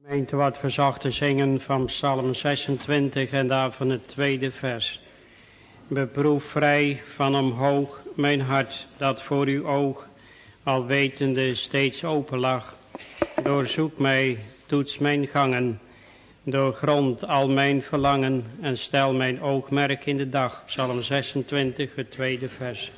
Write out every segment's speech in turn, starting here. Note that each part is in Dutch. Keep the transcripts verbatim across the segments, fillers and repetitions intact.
Gemeente wordt verzocht te zingen van Psalm zesentwintig en daarvan het tweede vers. Beproef vrij van omhoog mijn hart, dat voor uw oog, al wetende, steeds open lag. Doorzoek mij, toets mijn gangen, doorgrond al mijn verlangen en stel mijn oogmerk in de dag. Psalm zesentwintig, het tweede vers.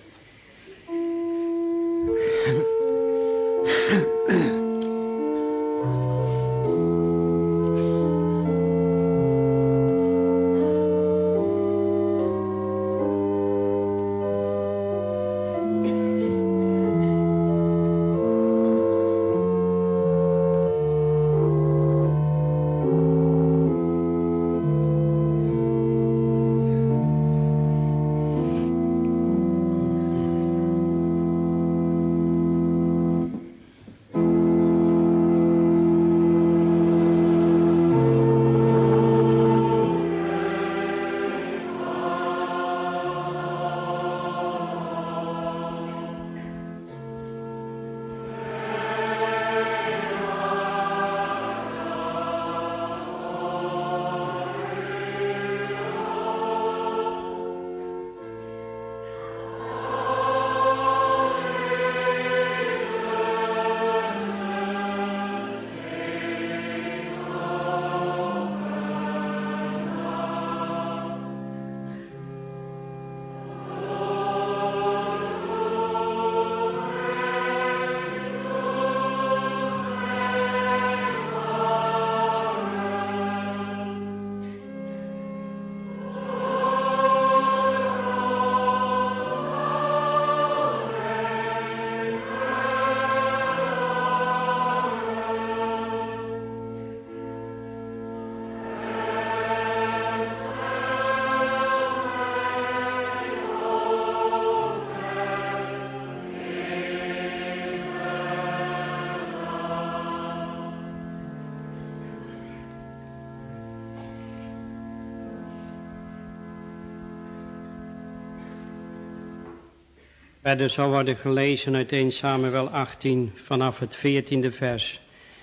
Verder zal worden gelezen uit eerste Samuel achttien vanaf het veertiende vers.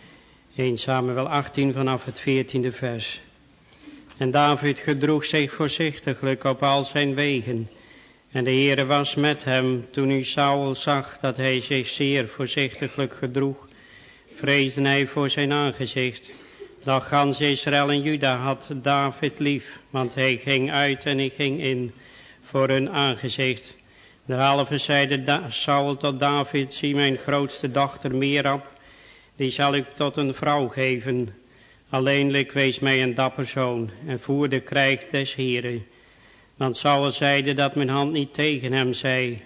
eerste Samuel achttien vanaf het veertiende vers. En David gedroeg zich voorzichtiglijk op al zijn wegen. En de Heere was met hem. Toen nu Saul zag dat hij zich zeer voorzichtiglijk gedroeg, vreesde hij voor zijn aangezicht. Doch gans Israël en Juda had David lief, want hij ging uit en hij ging in voor hun aangezicht. Derhalve zeide da- Saul tot David: zie mijn grootste dochter Merab, die zal ik tot een vrouw geven. Alleenlijk wees mij een dapper zoon en voer de krijg des Heren. Want Saul zeide dat mijn hand niet tegen hem zei,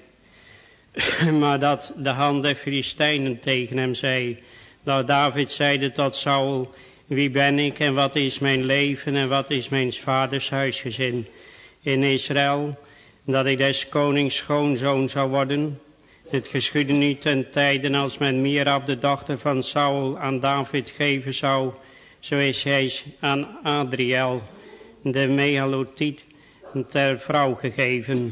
maar dat de hand der Filistijnen tegen hem zei. Dat David zeide tot Saul: wie ben ik en wat is mijn leven en wat is mijn vaders huisgezin in Israël, dat ik des konings schoonzoon zou worden? Het geschiedde nu ten tijden als men Merab, de dochter van Saul, aan David geven zou, zo is hij aan Adriel, de Mehalotiet, ter vrouw gegeven.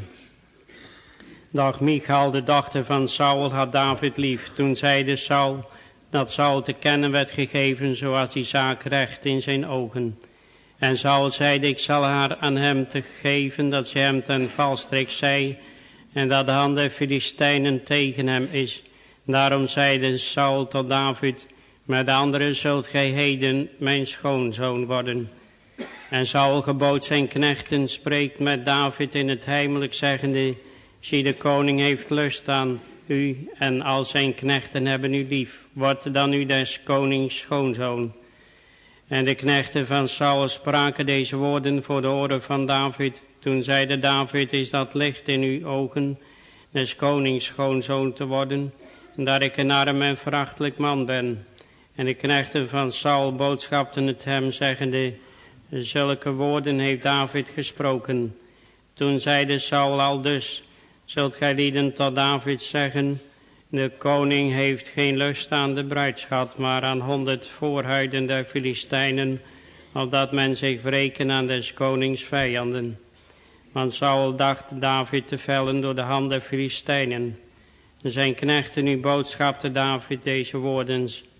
Doch Michal, de dochter van Saul, had David lief. Toen zeide Saul dat Saul te kennen werd gegeven, zoals die zaak recht in zijn ogen. En Saul zeide: ik zal haar aan hem te geven, dat ze hem ten valstrik zei, en dat de hand der Filistijnen tegen hem is. Daarom zeide Saul tot David: met de anderen zult gij heden mijn schoonzoon worden. En Saul gebood zijn knechten: spreekt met David in het heimelijk, zeggende: zie, de koning heeft lust aan u en al zijn knechten hebben u lief. Word dan u des konings schoonzoon. En de knechten van Saul spraken deze woorden voor de oren van David. Toen zeide David: is dat licht in uw ogen, des konings schoonzoon te worden, dat ik een arm en verachtelijk man ben? En de knechten van Saul boodschapten het hem, zeggende: zulke woorden heeft David gesproken. Toen zeide Saul aldus: zult gij lieden tot David zeggen: de koning heeft geen lust aan de bruidschat, maar aan honderd voorhuiden der Filistijnen, opdat men zich wreken aan des konings vijanden. Want Saul dacht David te vellen door de hand der Filistijnen. Zijn knechten nu boodschapte David deze woorden: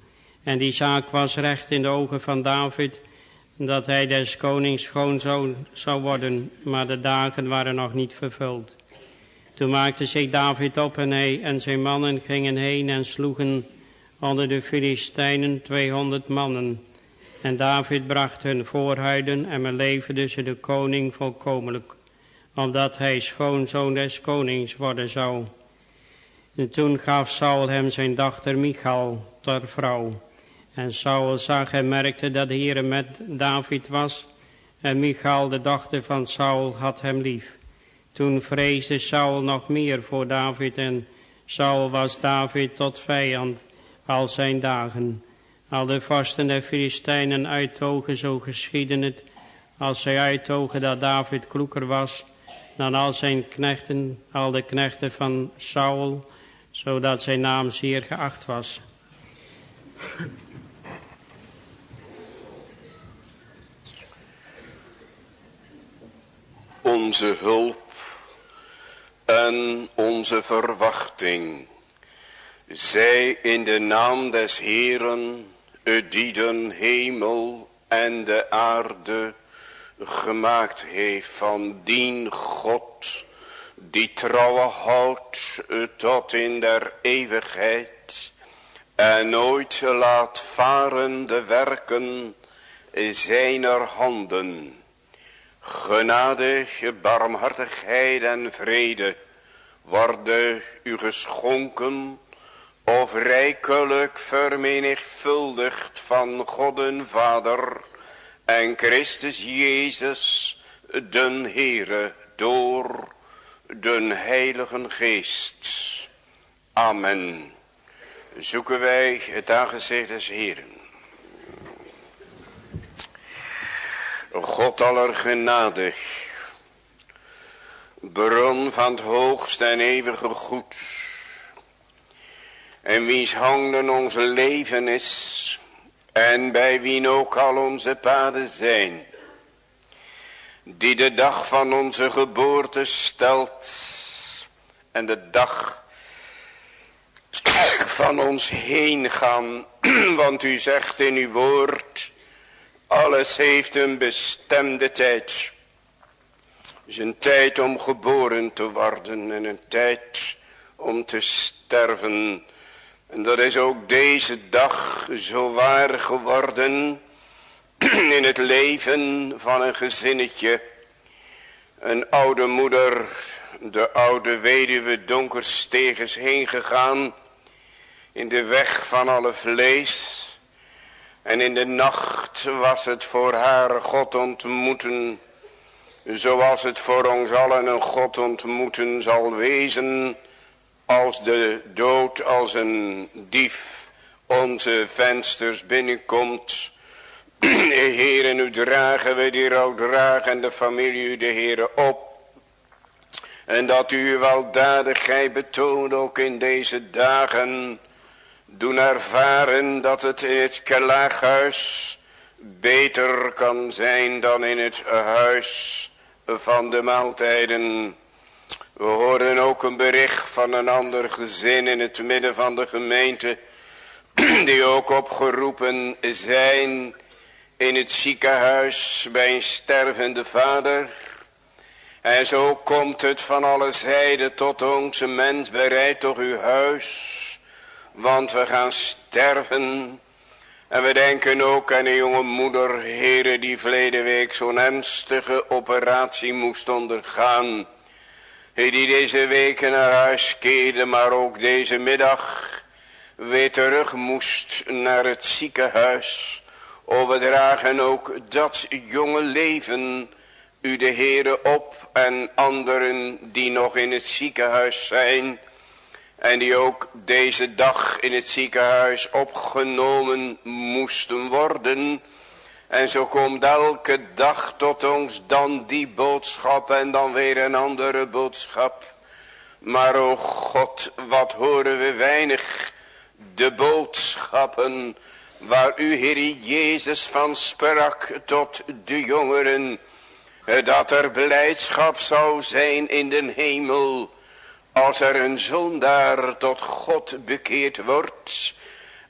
En die zaak was recht in de ogen van David, dat hij des konings schoonzoon zou worden, maar de dagen waren nog niet vervuld. Toen maakte zich David op en hij en zijn mannen gingen heen en sloegen onder de Filistijnen tweehonderd mannen. En David bracht hun voorhuiden en beleverde ze de koning volkomenlijk, opdat hij schoonzoon des konings worden zou. En toen gaf Saul hem zijn dochter Michal ter vrouw. En Saul zag en merkte dat de Heere met David was, en Michal, de dochter van Saul, had hem lief. Toen vreesde Saul nog meer voor David, en Saul was David tot vijand al zijn dagen. Al de vorsten der Filistijnen uittogen, zo geschiedde het, als zij uittogen dat David kloeker was dan al zijn knechten, al de knechten van Saul, zodat zijn naam zeer geacht was. Onze hulp en onze verwachting zij in de naam des Heeren, die den hemel en de aarde gemaakt heeft, van dien God die trouwe houdt tot in der eeuwigheid en nooit laat varen de werken zijner handen. Genade, barmhartigheid en vrede worden u geschonken of rijkelijk vermenigvuldigd van God en Vader en Christus Jezus den Heere door den Heiligen Geest. Amen. Zoeken wij het aangezicht des Heeren. God allergenadig, bron van het hoogste en eeuwige goed, en wiens handen ons leven is, en bij wien ook al onze paden zijn, die de dag van onze geboorte stelt, en de dag van ons heen gaan, want u zegt in uw woord, alles heeft een bestemde tijd. Het is een tijd om geboren te worden en een tijd om te sterven. En dat is ook deze dag zo waar geworden in het leven van een gezinnetje. Een oude moeder, de oude weduwe Donkersteeg is heen gegaan in de weg van alle vlees. En in de nacht was het voor haar God ontmoeten, zoals het voor ons allen een God ontmoeten zal wezen, als de dood als een dief onze vensters binnenkomt. Heere, nu dragen we die rouw dragen en de familie u de Heere op. En dat u uw weldadigheid betoont ook in deze dagen. Doen ervaren dat het in het klaaghuis beter kan zijn dan in het huis van de maaltijden. We horen ook een bericht van een ander gezin in het midden van de gemeente, die ook opgeroepen zijn in het ziekenhuis bij een stervende vader. En zo komt het van alle zijden tot onze mens, bereid toch uw huis, want we gaan sterven. En we denken ook aan een jonge moeder, Heere, die verleden week zo'n ernstige operatie moest ondergaan. Hij die deze week naar huis keerde, maar ook deze middag weer terug moest naar het ziekenhuis. O, we dragen ook dat jonge leven u de Heere op en anderen die nog in het ziekenhuis zijn. En die ook deze dag in het ziekenhuis opgenomen moesten worden. En zo komt elke dag tot ons dan die boodschap en dan weer een andere boodschap. Maar o God, wat horen we weinig. De boodschappen waar u Heer Jezus van sprak tot de jongeren. Dat er blijdschap zou zijn in de hemel. Als er een zondaar tot God bekeerd wordt.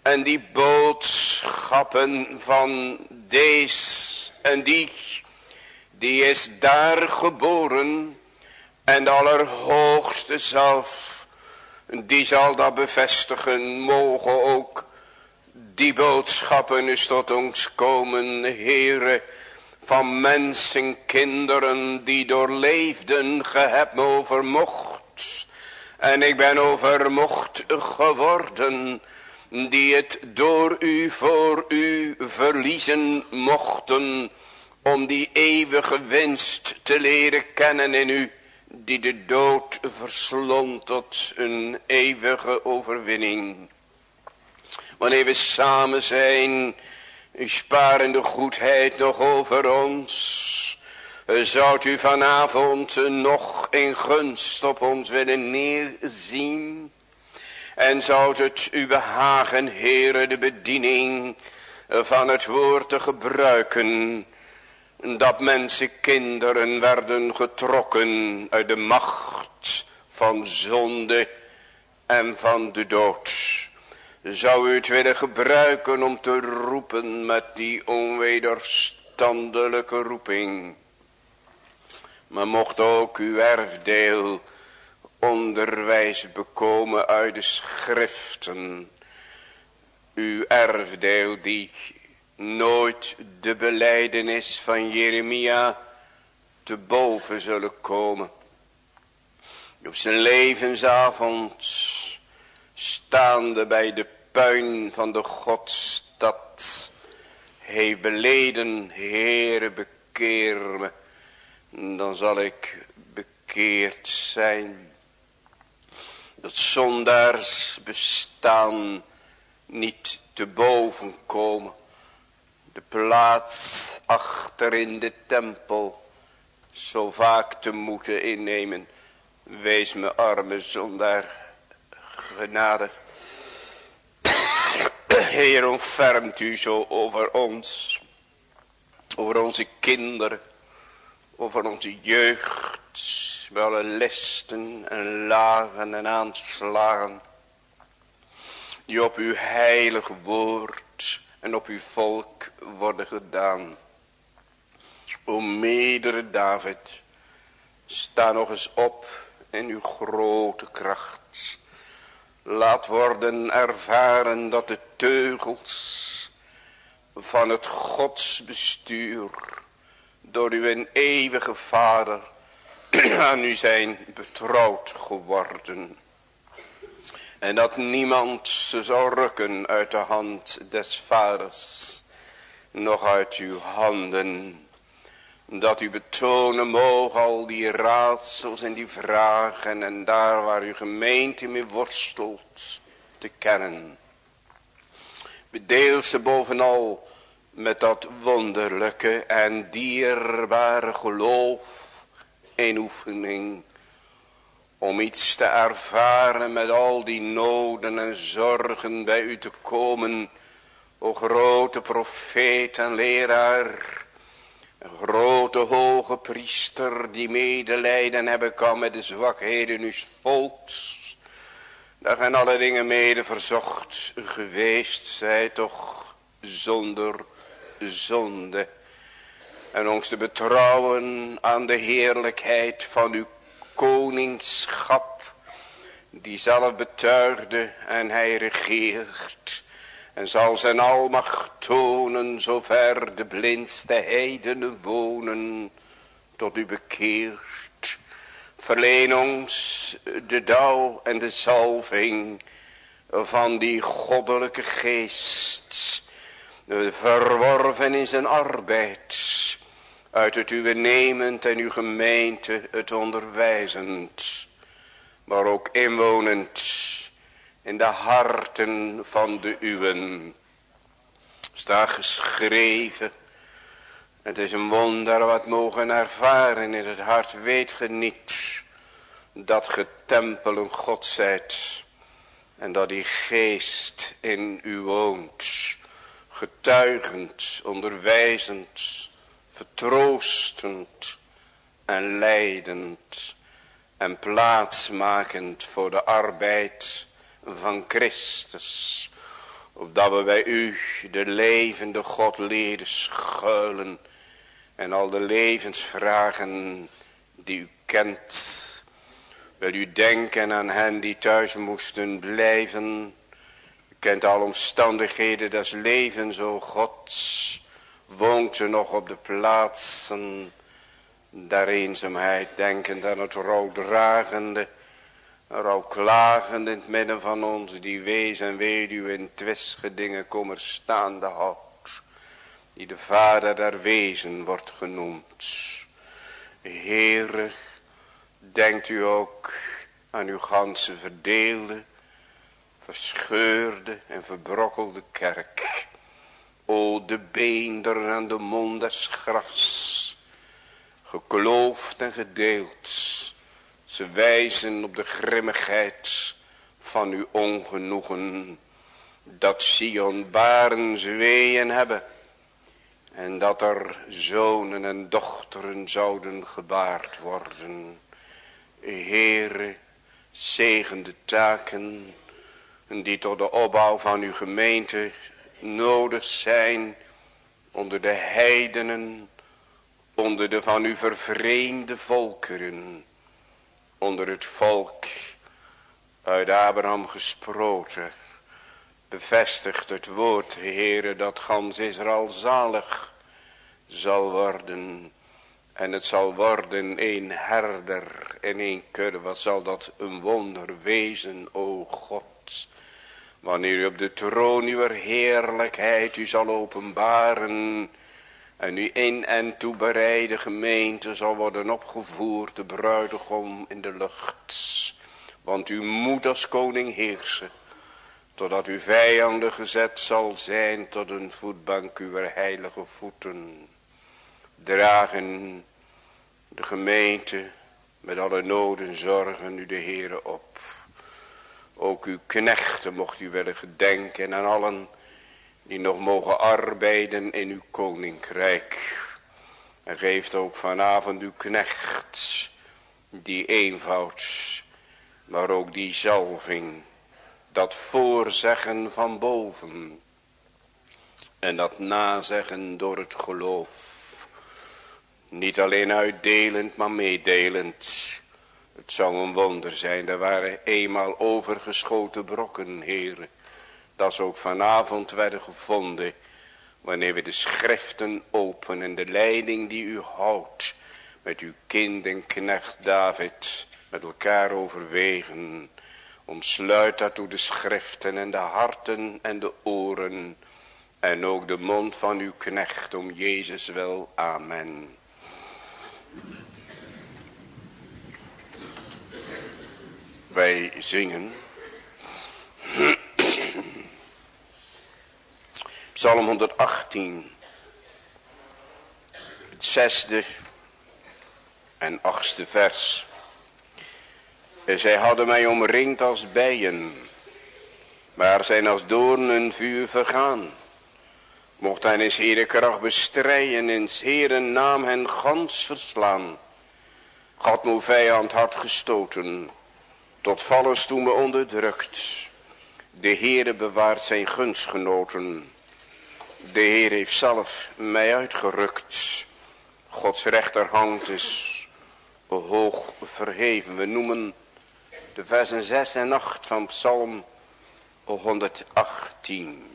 En die boodschappen van deze en die, die is daar geboren. En de Allerhoogste zelf, die zal dat bevestigen. Mogen ook die boodschappen eens tot ons komen, Heere, van mensen, kinderen die doorleefden, ge hebt me overmocht. En ik ben overmocht geworden, die het door u, voor u verliezen mochten, om die eeuwige winst te leren kennen in u, die de dood verslond tot een eeuwige overwinning. Wanneer we samen zijn, sparende goedheid nog over ons, zoudt u vanavond nog in gunst op ons willen neerzien. En zou het u behagen, Heere, de bediening van het woord te gebruiken, dat mensen, kinderen werden getrokken uit de macht van zonde en van de dood. Zou u het willen gebruiken om te roepen met die onwederstandelijke roeping. Maar mocht ook uw erfdeel onderwijs bekomen uit de schriften. Uw erfdeel die nooit de belijdenis van Jeremia te boven zullen komen. Op zijn levensavond, staande bij de puin van de Godstad, heeft beleden, Heere, bekeer me, dan zal ik bekeerd zijn. Dat zondaars bestaan niet te boven komen. De plaats achter in de tempel zo vaak te moeten innemen. Wees me arme zondaar genade. Heer, ontfermt u zo over ons, over onze kinderen, over onze jeugd, met alle listen en lagen en aanslagen, die op uw heilig woord en op uw volk worden gedaan. O meerdere David, sta nog eens op in uw grote kracht. Laat worden ervaren dat de teugels van het godsbestuur door uw eeuwige Vader aan u zijn betrouwd geworden. En dat niemand ze zal rukken uit de hand des vaders, nog uit uw handen. Dat u betonen mogen al die raadsels en die vragen en daar waar uw gemeente mee worstelt te kennen. Bedeel ze bovenal met dat wonderlijke en dierbare geloof in oefening. Om iets te ervaren met al die noden en zorgen bij u te komen. O grote profeet en leraar. Een grote hoge priester die medelijden hebben kan met de zwakheden uw volks. Dat gij alle dingen mede verzocht geweest zijt toch zonder zonde. En ons te betrouwen aan de heerlijkheid van uw koningschap. Die zelf betuigde en hij regeert. En zal zijn almacht tonen zover de blindste heidenen wonen tot u bekeert. Verleen ons de dauw en de zalving van die goddelijke geest. Verworven in zijn arbeid. Uit het uwe nemend en uw gemeente het onderwijzend. Maar ook inwonend in de harten van de uwen. Staat geschreven. Het is een wonder wat mogen ervaren in het hart. Weet ge niet dat ge tempelen God zijt. En dat die geest in u woont. Getuigend, onderwijzend, vertroostend en leidend. En plaatsmakend voor de arbeid van Christus. opdat we bij u, de levende God, leren schuilen. En al de levensvragen die u kent. Wil u denken aan hen die thuis moesten blijven. U kent alle omstandigheden des levens, o God. Woont u nog op de plaatsen der eenzaamheid, denkend aan het rouwdragende, rouwklagende in het midden van ons, die wees en weduwe in twistgedingen kommer staande houdt, die de vader der wezen wordt genoemd. Heere, denkt u ook aan uw ganse verdeelde, verscheurde en verbrokkelde kerk. O, de beenderen en de mond des grafs, gekloofd en gedeeld. Ze wijzen op de grimmigheid van uw ongenoegen, dat Sion barens weeën hebben, en dat er zonen en dochteren zouden gebaard worden. Heere, zegen de taken die tot de opbouw van uw gemeente nodig zijn, onder de heidenen, onder de van u vervreemde volkeren, onder het volk uit Abraham gesproten. Bevestigt het woord, Heere, dat gans Israël zalig zal worden. En het zal worden een herder en een kudde. Wat zal dat een wonder wezen, o God. Wanneer u op de troon uw heerlijkheid u zal openbaren. En u in en toebereide gemeente zal worden opgevoerd, de bruidegom in de lucht. Want u moet als koning heersen, totdat uw vijanden gezet zal zijn tot een voetbank uw heilige voeten. Dragen de gemeente met alle noden zorgen u de Heere op. Ook uw knechten mocht u willen gedenken aan allen die nog mogen arbeiden in uw koninkrijk. En geeft ook vanavond uw knecht die eenvoud, maar ook die zalving, dat voorzeggen van boven en dat nazeggen door het geloof. Niet alleen uitdelend, maar meedelend. Het zou een wonder zijn, er waren eenmaal overgeschoten brokken, Heere, dat ze ook vanavond werden gevonden, wanneer we de schriften openen en de leiding die u houdt, met uw kind en knecht David, met elkaar overwegen. Ontsluit daartoe de schriften en de harten en de oren, en ook de mond van uw knecht, om Jezus wel. Amen. Wij zingen Psalm honderdachttien, het zesde en achtste vers. En zij hadden mij omringd als bijen, maar zijn als doornen vuur vergaan. Mocht hij in Heere kracht bestrijden, in Heere naam hen gans verslaan. God mijn vijand had gestoten, tot vallen toe me onderdrukt. De Heere bewaart zijn gunstgenoten. De Heer heeft zelf mij uitgerukt. Gods rechterhand is hoog verheven. We noemen de versen zes en acht van Psalm honderdachttien.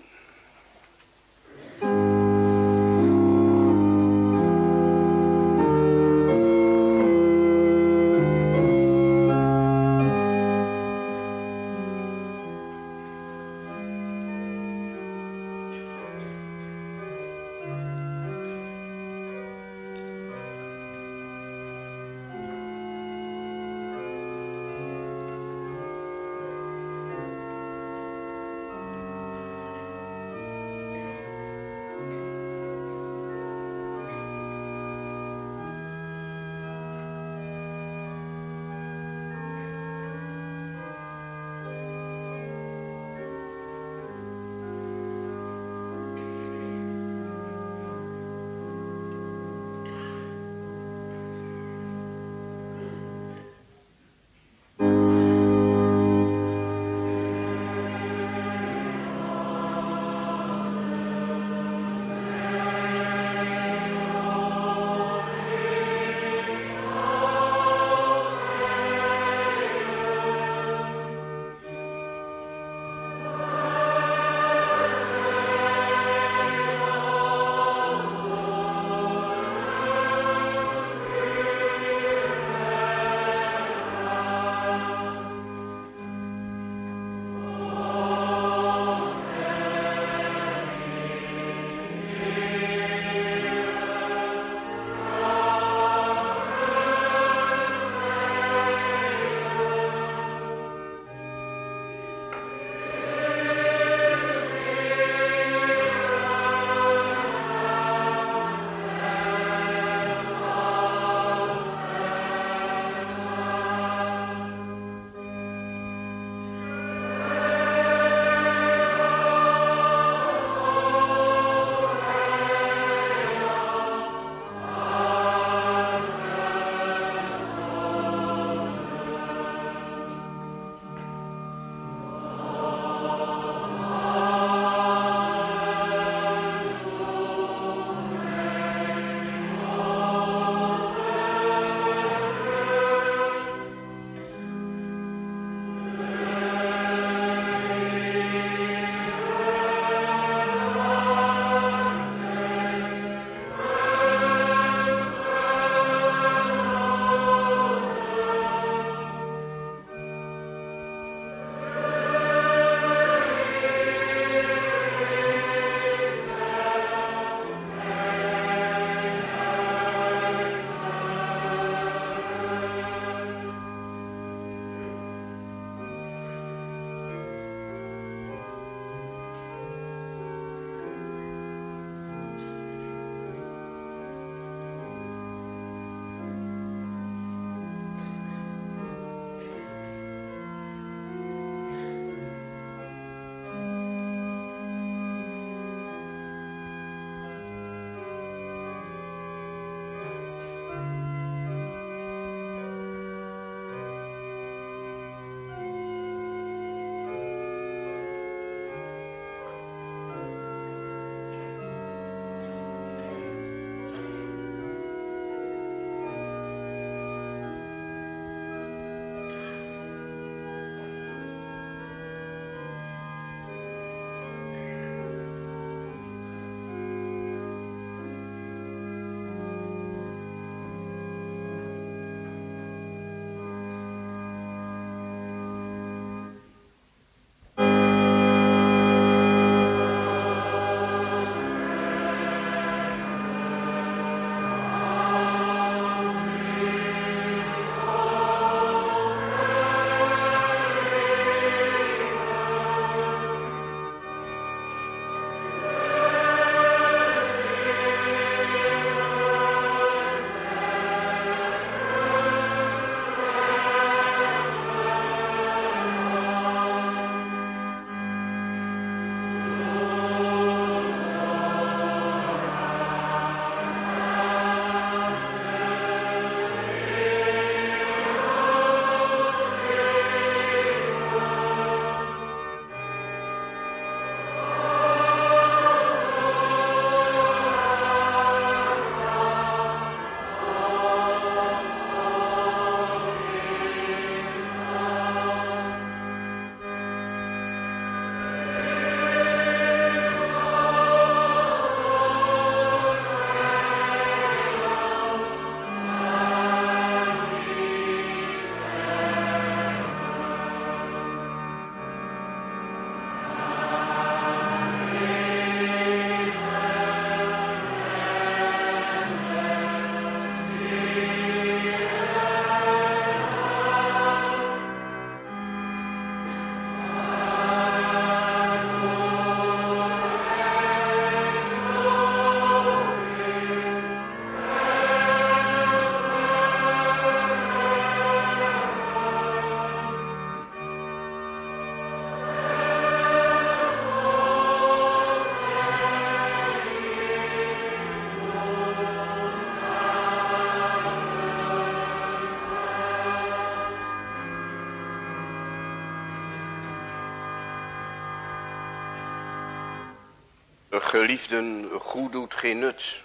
Geliefden, goed doet geen nut.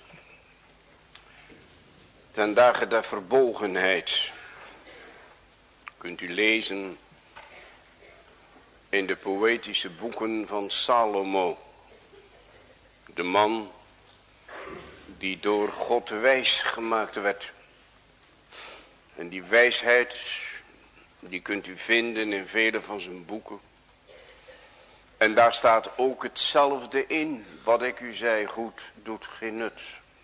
Ten dagen der verbolgenheid. Kunt u lezen in de poëtische boeken van Salomo. De man die door God wijs gemaakt werd. En die wijsheid, die kunt u vinden in vele van zijn boeken. En daar staat ook hetzelfde in, wat ik u zei, goed doet geen nut.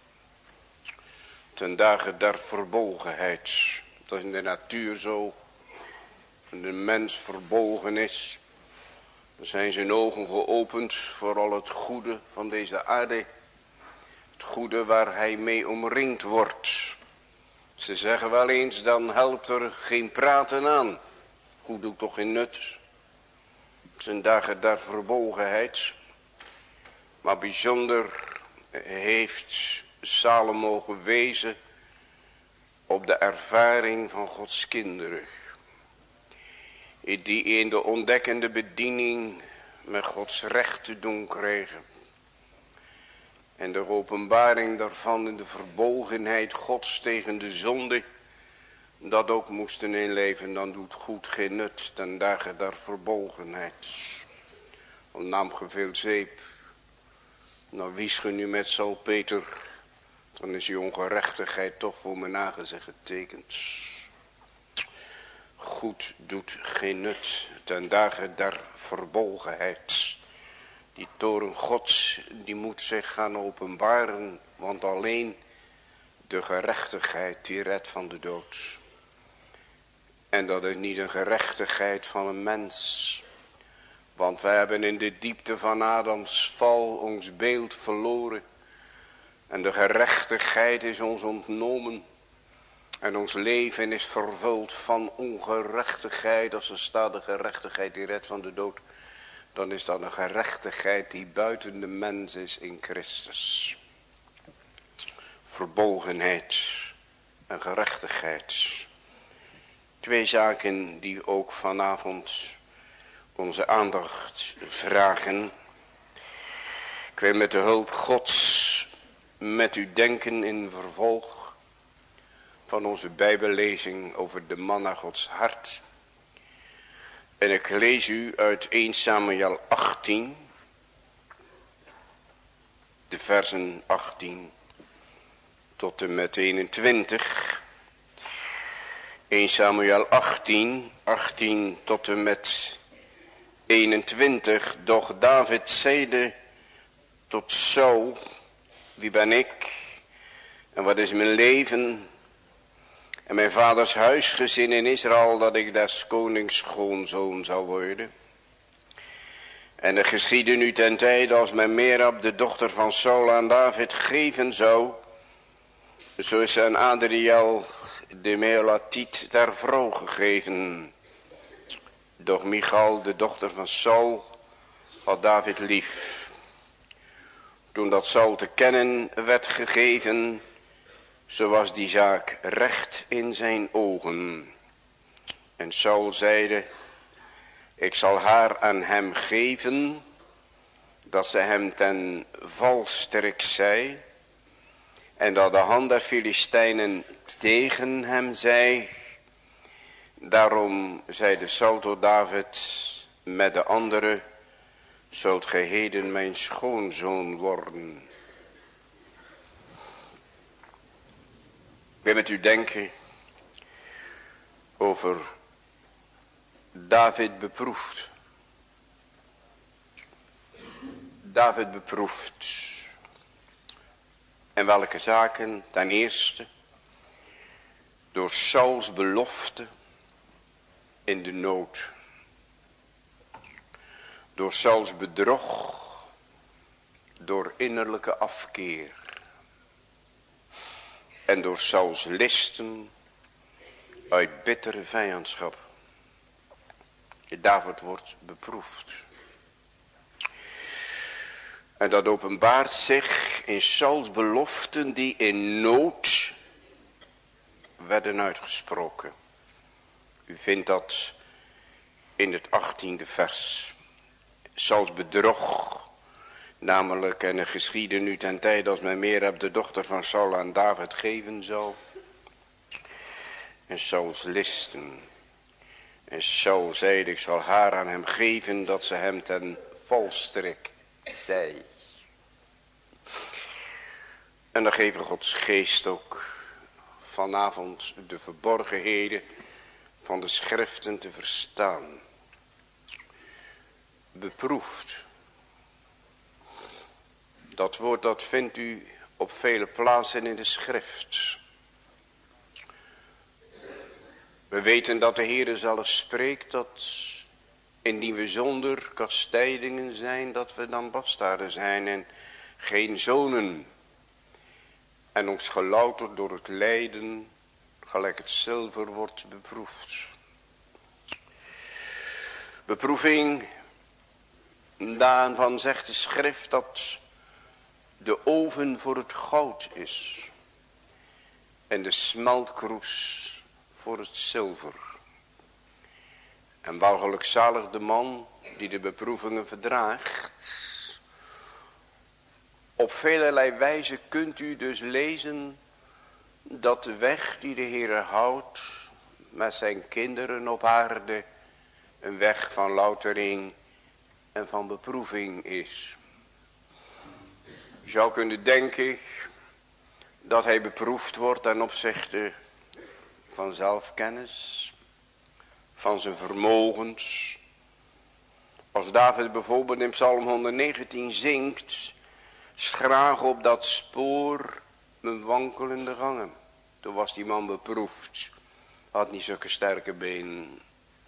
Ten dagen der verbolgenheid. Dat is in de natuur zo. En de mens verbolgen is. Dan zijn zijn ogen geopend voor al het goede van deze aarde. Het goede waar hij mee omringd wordt. Ze zeggen wel eens, dan helpt er geen praten aan. Goed doet toch geen nut. Zijn dagen der verbolgenheid. Maar bijzonder heeft Salomo gewezen op de ervaring van Gods kinderen. Die in de ontdekkende bediening met Gods recht te doen kregen. En de openbaring daarvan in de verbolgenheid Gods tegen de zonde. Dat ook moesten inleven, dan doet goed geen nut ten dagen der verbolgenheid. Al nam ge veel zeep, dan wies ge nu met salpeter, dan is je ongerechtigheid toch voor mijn aangezicht getekend. Goed doet geen nut ten dagen der verbolgenheid. Die toren Gods, die moet zich gaan openbaren, want alleen de gerechtigheid die redt van de dood. En dat is niet een gerechtigheid van een mens. Want wij hebben in de diepte van Adams val ons beeld verloren. En de gerechtigheid is ons ontnomen. En ons leven is vervuld van ongerechtigheid. Als er staat de gerechtigheid die redt van de dood. Dan is dat een gerechtigheid die buiten de mens is in Christus. Verbolgenheid en gerechtigheid. Twee zaken die ook vanavond onze aandacht vragen. Ik wil met de hulp Gods met u denken in vervolg van onze bijbellezing over de man naar Gods hart. En ik lees u uit eerste Samuel achttien, de versen achttien tot en met eenentwintig. eerste Samuel achttien, achttien tot en met eenentwintig. Doch David zeide tot Saul, wie ben ik en wat is mijn leven en mijn vaders huisgezin in Israël, dat ik des konings schoonzoon zou worden. En er geschiedde nu ten tijde als men Merab, de dochter van Saul, aan David geven zou, zo is aan Adriel de Meolatiet ter vrouw gegeven. Doch Michal, de dochter van Saul, had David lief. Toen dat Saul te kennen werd gegeven, zo was die zaak recht in zijn ogen. En Saul zeide, ik zal haar aan hem geven, dat ze hem ten valstrik zij, en dat de hand der Filistijnen tegen hem zij. Daarom zeide Saul tot David met de andere, zult gij heden mijn schoonzoon worden. Ik wil met u denken over David beproefd. David beproefd. En welke zaken? Ten eerste door Sauls belofte in de nood. Door Sauls bedrog, door innerlijke afkeer. En door Sauls listen uit bittere vijandschap. David wordt beproefd. En dat openbaart zich in Sauls beloften die in nood werden uitgesproken. U vindt dat in het achttiende vers. Sauls bedrog Namelijk, en het geschiedde nu ten tijde als men meer hebt de dochter van Saul aan David geven zou. En Sauls listen. En Saul zeide, ik zal haar aan hem geven dat ze hem ten valstrik zei. En dan geven Gods geest ook vanavond de verborgenheden van de schriften te verstaan. Beproefd. Dat woord dat vindt u op vele plaatsen in de schrift. We weten dat de Heere zelf spreekt dat indien we zonder kastijdingen zijn, dat we dan bastaarden zijn en geen zonen. En ons gelouterd door het lijden, gelijk het zilver wordt beproefd. Beproeving, daarvan zegt de schrift dat de oven voor het goud is. En de smeltkroes voor het zilver. En wel gelukzalig de man die de beproevingen verdraagt. Op velerlei wijze kunt u dus lezen dat de weg die de Heere houdt met zijn kinderen op aarde een weg van loutering en van beproeving is. Je zou kunnen denken dat hij beproefd wordt ten opzichte van zelfkennis, van zijn vermogens. Als David bijvoorbeeld in Psalm honderdnegentien zingt, schraag op dat spoor mijn wankelende gangen. Toen was die man beproefd, had niet zulke sterke benen.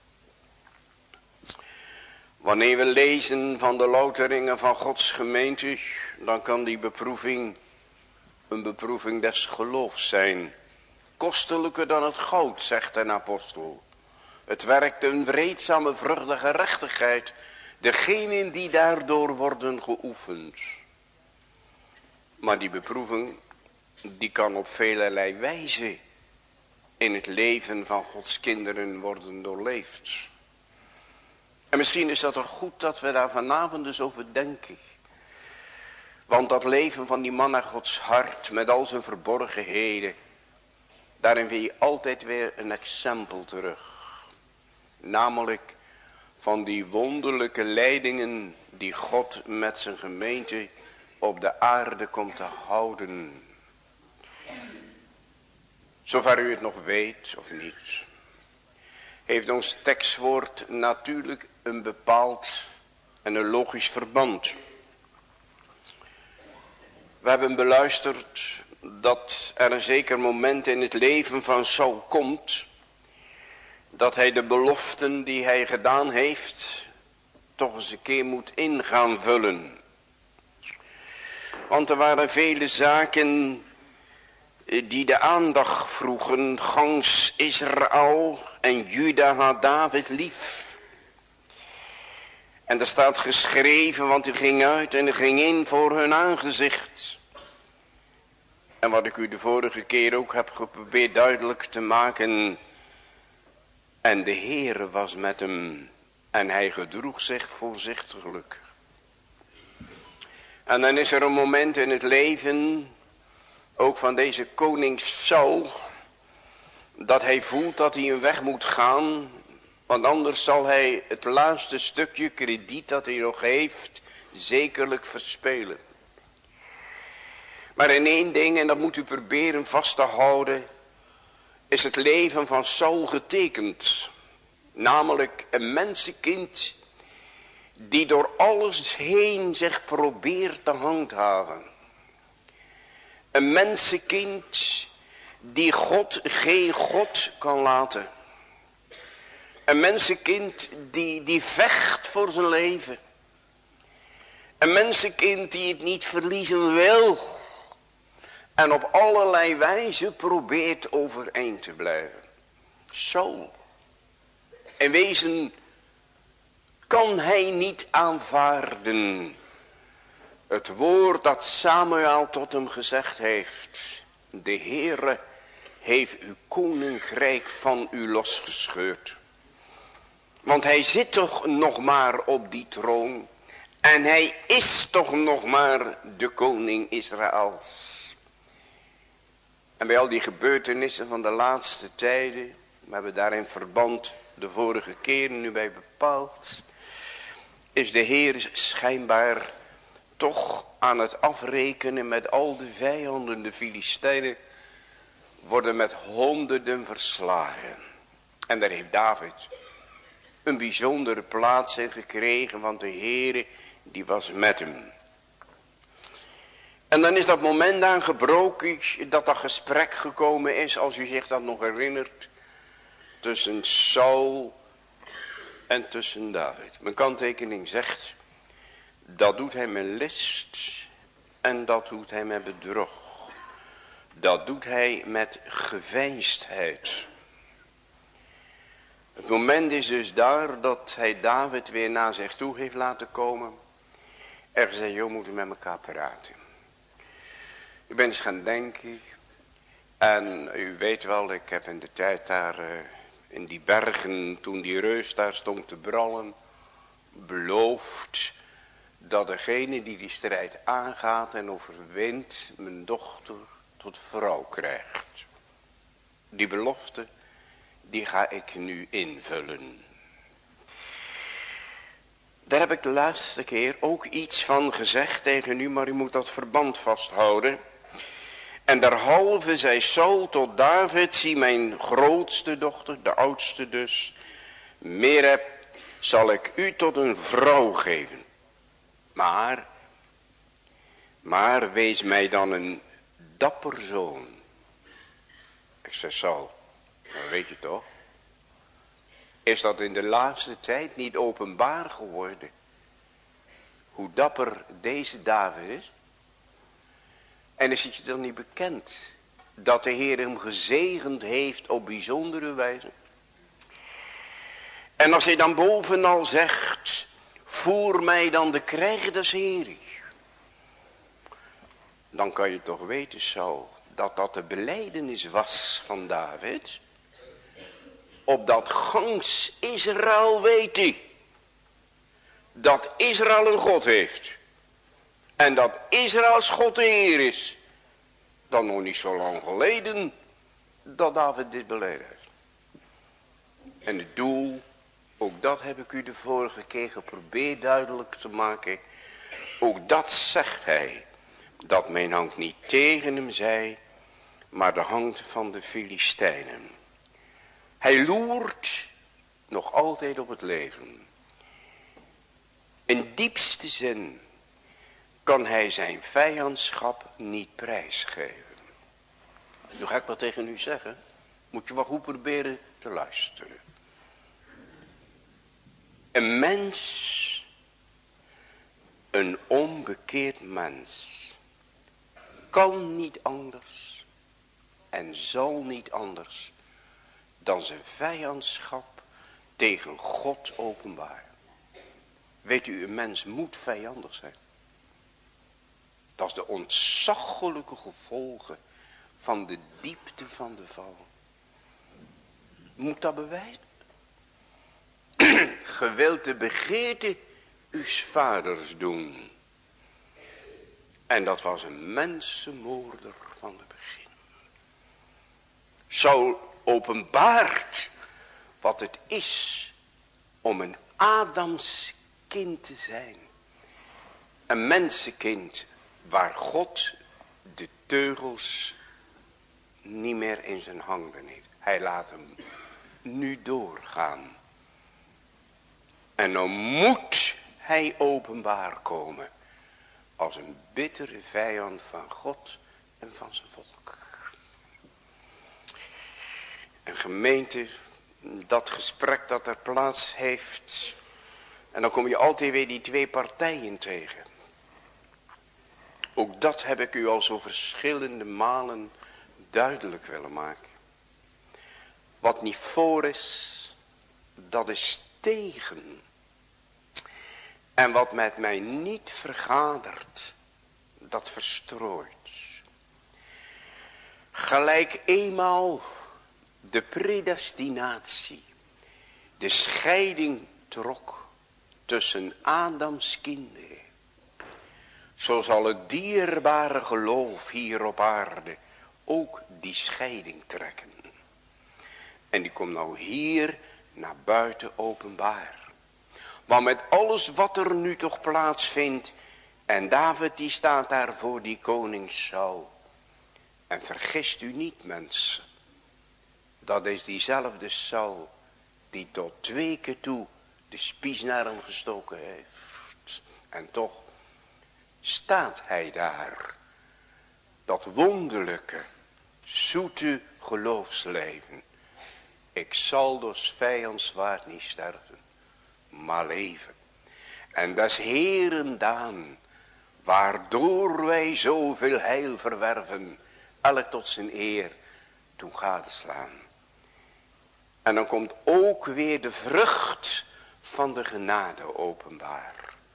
Wanneer we lezen van de louteringen van Gods gemeente, dan kan die beproeving een beproeving des geloofs zijn. Kostelijker dan het goud, zegt een apostel. Het werkt een vreedzame vrucht der gerechtigheid, degenen die daardoor worden geoefend. Maar die beproeving, die kan op velerlei wijze in het leven van Gods kinderen worden doorleefd. En misschien is dat toch goed dat we daar vanavond dus over denken. Want dat leven van die man naar Gods hart met al zijn verborgenheden, daarin vind je altijd weer een exempel terug. Namelijk van die wonderlijke leidingen die God met zijn gemeente op de aarde komt te houden. Zover u het nog weet of niet, heeft ons tekstwoord natuurlijk een bepaald en een logisch verband. We hebben beluisterd dat er een zeker moment in het leven van Saul komt, dat hij de beloften die hij gedaan heeft toch eens een keer moet in gaan vullen. Want er waren vele zaken die de aandacht vroegen. Gans Israël en Juda had David lief. En er staat geschreven, want hij ging uit en hij ging in voor hun aangezicht. En wat ik u de vorige keer ook heb geprobeerd duidelijk te maken. En de Heere was met hem en hij gedroeg zich voorzichtiglijk. En dan is er een moment in het leven, ook van deze koning Saul, dat hij voelt dat hij een weg moet gaan, want anders zal hij het laatste stukje krediet dat hij nog heeft, zekerlijk verspelen. Maar in één ding, en dat moet u proberen vast te houden, is het leven van Saul getekend. Namelijk een mensenkind die door alles heen zich probeert te handhaven. Een mensenkind die God geen God kan laten. Een mensenkind die, die vecht voor zijn leven. Een mensenkind die het niet verliezen wil. En op allerlei wijze probeert overeind te blijven. Saul. In wezen kan hij niet aanvaarden het woord dat Samuel tot hem gezegd heeft. De Heere heeft uw koninkrijk van u losgescheurd. Want hij zit toch nog maar op die troon. En hij is toch nog maar de koning Israëls. En bij al die gebeurtenissen van de laatste tijden, we hebben daar in verband de vorige keren nu bij bepaald, is de Heer schijnbaar toch aan het afrekenen met al de vijanden. De Filistijnen worden met honderden verslagen. En daar heeft David een bijzondere plaats in gekregen, want de Heer die was met hem. En dan is dat moment aangebroken dat dat gesprek gekomen is, als u zich dat nog herinnert, tussen Saul en tussen David. Mijn kanttekening zegt, dat doet hij met list en dat doet hij met bedrog. Dat doet hij met geveinsdheid. Het moment is dus daar dat hij David weer naar zich toe heeft laten komen. En gezegd, joh, moeten we met elkaar praten. Ik ben eens gaan denken. En u weet wel, ik heb in de tijd daar uh, in die bergen, toen die reus daar stond te brallen, beloofd dat degene die die strijd aangaat en overwint, mijn dochter tot vrouw krijgt. Die belofte, die ga ik nu invullen. Daar heb ik de laatste keer ook iets van gezegd tegen u, maar u moet dat verband vasthouden. En derhalve zei Saul tot David, zie mijn grootste dochter, de oudste dus, Merab, zal ik u tot een vrouw geven. Maar, maar wees mij dan een dapper zoon. Ik zei, Saul, dat weet je toch? Is dat in de laatste tijd niet openbaar geworden? Hoe dapper deze David is? En is het je dan niet bekend dat de Heer hem gezegend heeft op bijzondere wijze? En als hij dan bovenal zegt, voer mij dan de krijg des Heeren. Dan kan je toch weten, Saul, dat dat de belijdenis was van David. Opdat gans Israël weet hij dat Israël een God heeft. En dat Israëls God de Heer is. Dan nog niet zo lang geleden dat David dit beleid heeft. En het doel, ook dat heb ik u de vorige keer geprobeerd duidelijk te maken. Ook dat zegt hij. Dat mijn hand niet tegen hem zij, maar de hand van de Filistijnen. Hij loert nog altijd op het leven. In diepste zin kan hij zijn vijandschap niet prijsgeven. Nu ga ik wat tegen u zeggen. Moet je wel goed proberen te luisteren. Een mens, een onbekeerd mens, kan niet anders en zal niet anders dan zijn vijandschap tegen God openbaren. Weet u, een mens moet vijandig zijn. Dat is de ontzaglijke gevolgen van de diepte van de val. Moet dat bewijzen? Ge wilt de begeerte uws vaders doen. En dat was een mensenmoorder van het begin. Saul openbaart wat het is om een Adams kind te zijn. Een mensenkind waar God de teugels niet meer in zijn handen heeft. Hij laat hem nu doorgaan. En dan moet hij openbaar komen. Als een bittere vijand van God en van zijn volk. En gemeente, dat gesprek dat er plaats heeft. En dan kom je altijd weer die twee partijen tegen. Ook dat heb ik u al zo verschillende malen duidelijk willen maken. Wat niet voor is, dat is tegen. En wat met mij niet vergadert, dat verstrooit. Gelijk eenmaal de predestinatie, de scheiding trok tussen Adams kinderen. Zo zal het dierbare geloof hier op aarde ook die scheiding trekken. En die komt nou hier naar buiten openbaar. Want met alles wat er nu toch plaatsvindt. En David die staat daar voor die koning Saul. En vergist u niet, mensen. Dat is diezelfde Saul die tot twee keer toe de spies naar hem gestoken heeft. En toch staat hij daar. Dat wonderlijke, zoete geloofsleven. Ik zal dus vijandswaard niet sterven, maar leven. En des Heeren daan, waardoor wij zoveel heil verwerven, elk tot zijn eer, toen gadeslaan. En dan komt ook weer de vrucht van de genade openbaar.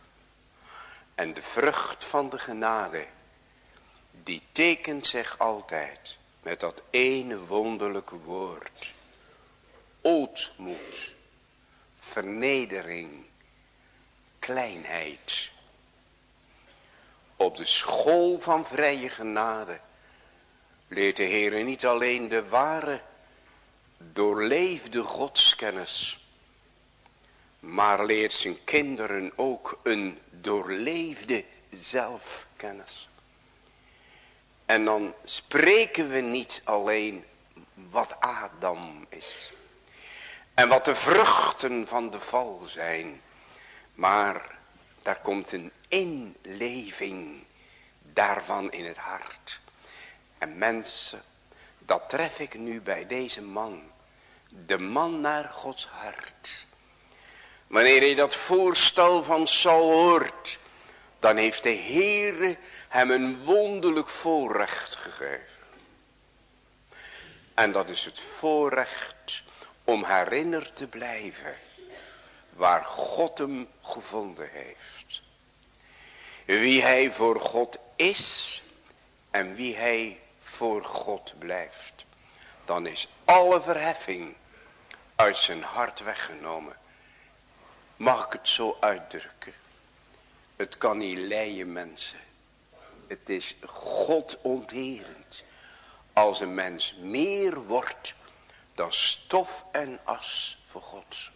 En de vrucht van de genade, die tekent zich altijd met dat ene wonderlijke woord. Ootmoed, vernedering, kleinheid. Op de school van vrije genade leert de Heer niet alleen de ware, doorleefde godskennis, maar leert zijn kinderen ook een doorleefde zelfkennis. En dan spreken we niet alleen wat Adam is. En wat de vruchten van de val zijn. Maar daar komt een inleving daarvan in het hart. En mensen, dat tref ik nu bij deze man. De man naar Gods hart. Wanneer je dat voorstel van Saul hoort, dan heeft de Heere hem een wonderlijk voorrecht gegeven. En dat is het voorrecht om herinnerd te blijven waar God hem gevonden heeft. Wie hij voor God is en wie hij voor God blijft. Dan is alle verheffing uit zijn hart weggenomen. Mag ik het zo uitdrukken? Het kan niet leien, mensen. Het is God onterend. Als een mens meer wordt dan stof en as voor God.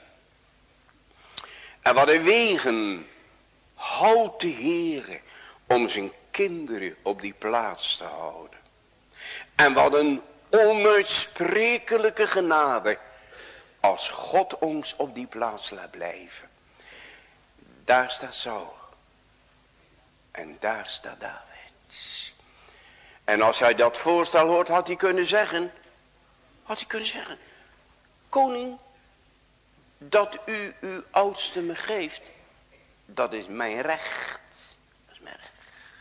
En wat een wegen houdt de Heere om zijn kinderen op die plaats te houden. En wat een onuitsprekelijke genade als God ons op die plaats laat blijven. Daar staat Saul. En daar staat David. En als hij dat voorstel hoort, had hij kunnen zeggen. Had hij kunnen zeggen. Koning, dat u uw oudste me geeft. Dat is mijn recht. Dat is mijn recht.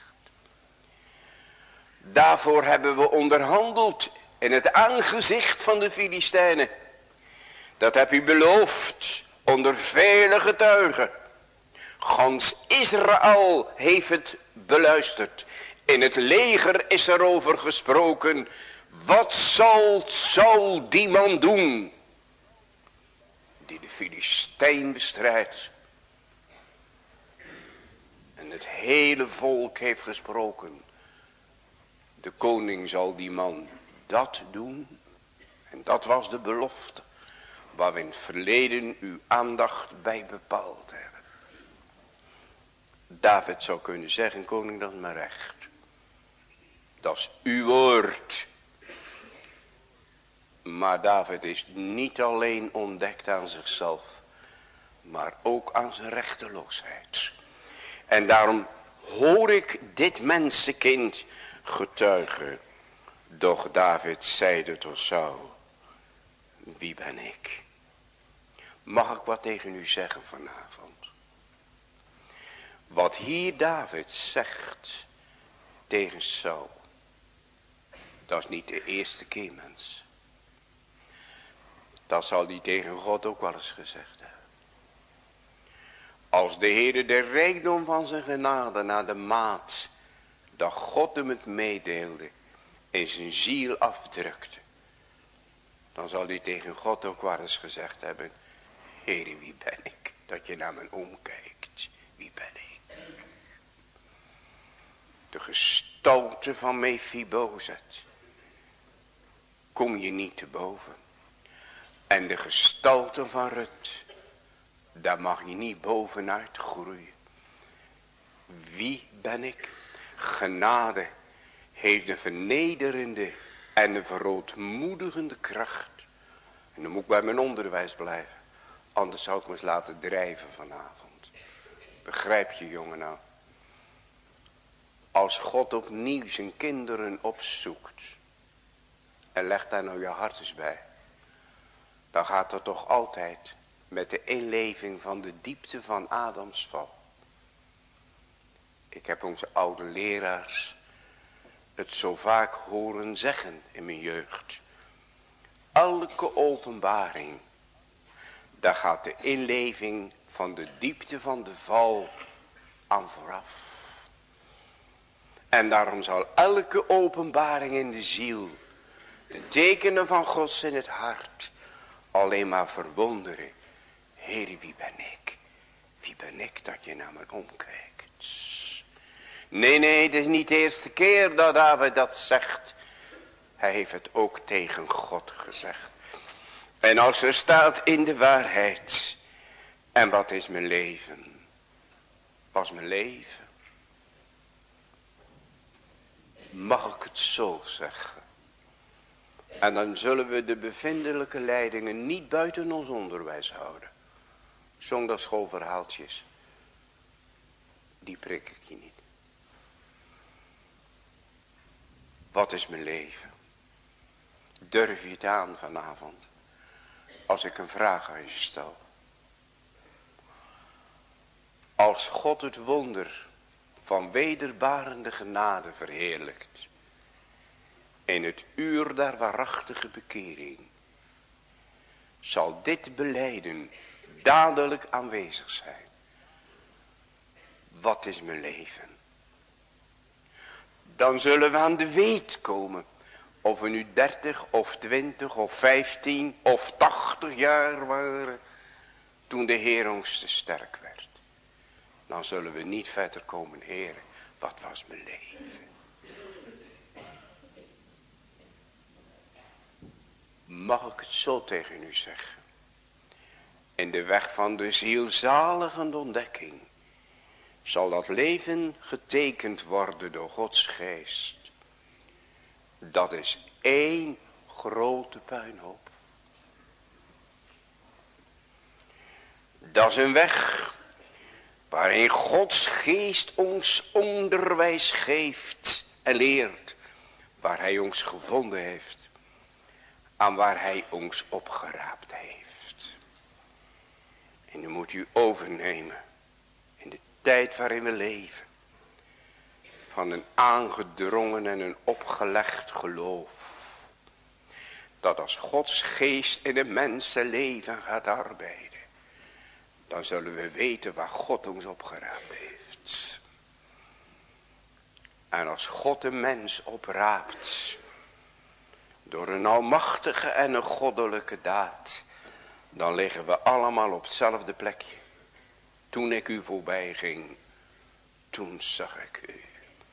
Daarvoor hebben we onderhandeld in het aangezicht van de Filistijnen. Dat heb u beloofd onder vele getuigen. Gans Israël heeft het beluisterd. In het leger is er over gesproken. Wat zal, zal die man doen die de Filistijn bestrijdt? En het hele volk heeft gesproken. De koning zal die man dat doen. En dat was de belofte waar we in het verleden uw aandacht bij bepaald hebben. David zou kunnen zeggen, koning, dat is mijn recht. Dat is uw woord. Maar David is niet alleen ontdekt aan zichzelf, maar ook aan zijn rechteloosheid. En daarom hoor ik dit mensenkind getuigen. Doch David zeide tot Saul, wie ben ik? Mag ik wat tegen u zeggen vanavond? Wat hier David zegt tegen Saul, dat is niet de eerste keer, mens. Dat zal hij tegen God ook wel eens gezegd hebben. Als de Heere de rijkdom van zijn genade naar de maat dat God hem het meedeelde in zijn ziel afdrukte, dan zal hij tegen God ook wel eens gezegd hebben, Heere, wie ben ik? dat je naar me omkijkt. Wie ben ik? De gestalte van Mephibozet kom je niet te boven. En de gestalte van Rut, daar mag je niet bovenuit groeien. Wie ben ik? Genade heeft een vernederende en een verootmoedigende kracht. En dan moet ik bij mijn onderwijs blijven. Anders zou ik me eens laten drijven vanavond. Begrijp je, jongen, nou? Als God opnieuw zijn kinderen opzoekt. En legt daar nou je hart eens bij. Dan gaat dat toch altijd met de inleving van de diepte van Adams val. Ik heb onze oude leraars het zo vaak horen zeggen in mijn jeugd. Elke openbaring, daar gaat de inleving van de diepte van de val aan vooraf. En daarom zal elke openbaring in de ziel, de tekenen van Gods in het hart, alleen maar verwonderen. Heer, wie ben ik? Wie ben ik dat je naar me omkijkt? Nee, nee, het is niet de eerste keer dat David dat zegt. Hij heeft het ook tegen God gezegd. En als er staat in de waarheid. En wat is mijn leven? Was mijn leven? Mag ik het zo zeggen? En dan zullen we de bevindelijke leidingen niet buiten ons onderwijs houden. Zondagschoolverhaaltjes. Die prik ik je niet. Wat is mijn leven? Durf je het aan vanavond? Als ik een vraag aan je stel. Als God het wonder van wederbarende genade verheerlijkt. In het uur der waarachtige bekering. Zal dit belijden dadelijk aanwezig zijn. Wat is mijn leven? Dan zullen we aan de weet komen. Of we nu dertig of twintig of vijftien of tachtig jaar waren. Toen de Heer ons te sterk werd. Dan zullen we niet verder komen, Heer. Wat was mijn leven? Mag ik het zo tegen u zeggen? In de weg van de zielzalige ontdekking. Zal dat leven getekend worden door Gods geest. Dat is één grote puinhoop. Dat is een weg waarin Gods geest ons onderwijs geeft en leert. Waar hij ons gevonden heeft. En waar hij ons opgeraapt heeft. En nu moet u overnemen. In de tijd waarin we leven. Van een aangedrongen en een opgelegd geloof. Dat als Gods geest in een mensenleven gaat arbeiden. Dan zullen we weten waar God ons opgeraapt heeft. En als God een mens opraapt. Door een almachtige en een goddelijke daad. Dan liggen we allemaal op hetzelfde plekje. Toen ik u voorbij ging. Toen zag ik u.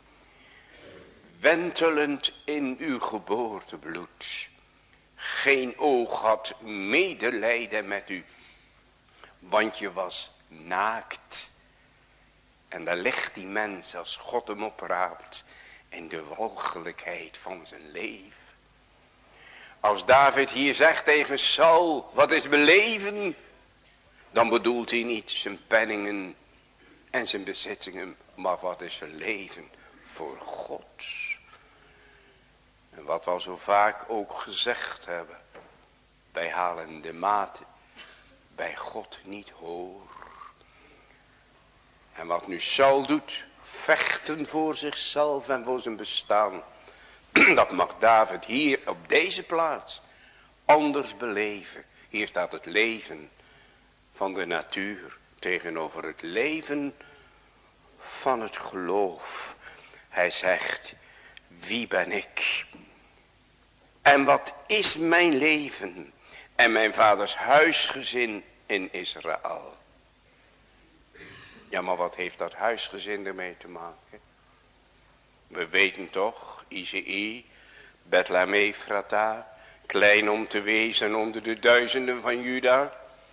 Wentelend in uw geboortebloed. Geen oog had medelijden met u. Want je was naakt. En daar ligt die mens als God hem opraapt. In de walgelijkheid van zijn leven. Als David hier zegt tegen Saul. Wat is mijn leven? Dan bedoelt hij niet zijn penningen. En zijn bezittingen. Maar wat is zijn leven voor God? En wat we al zo vaak ook gezegd hebben. Wij halen de maat bij God niet hoor. En wat nu Saul doet. Vechten voor zichzelf en voor zijn bestaan. Dat mag David hier op deze plaats anders beleven. Hier staat het leven van de natuur tegenover het leven van het geloof. Hij zegt, wie ben ik? En wat is mijn leven? En mijn vaders huisgezin in Israël. Ja, maar wat heeft dat huisgezin ermee te maken? We weten toch, Isaïe, Bethlehem Ephrata, klein om te wezen onder de duizenden van Juda.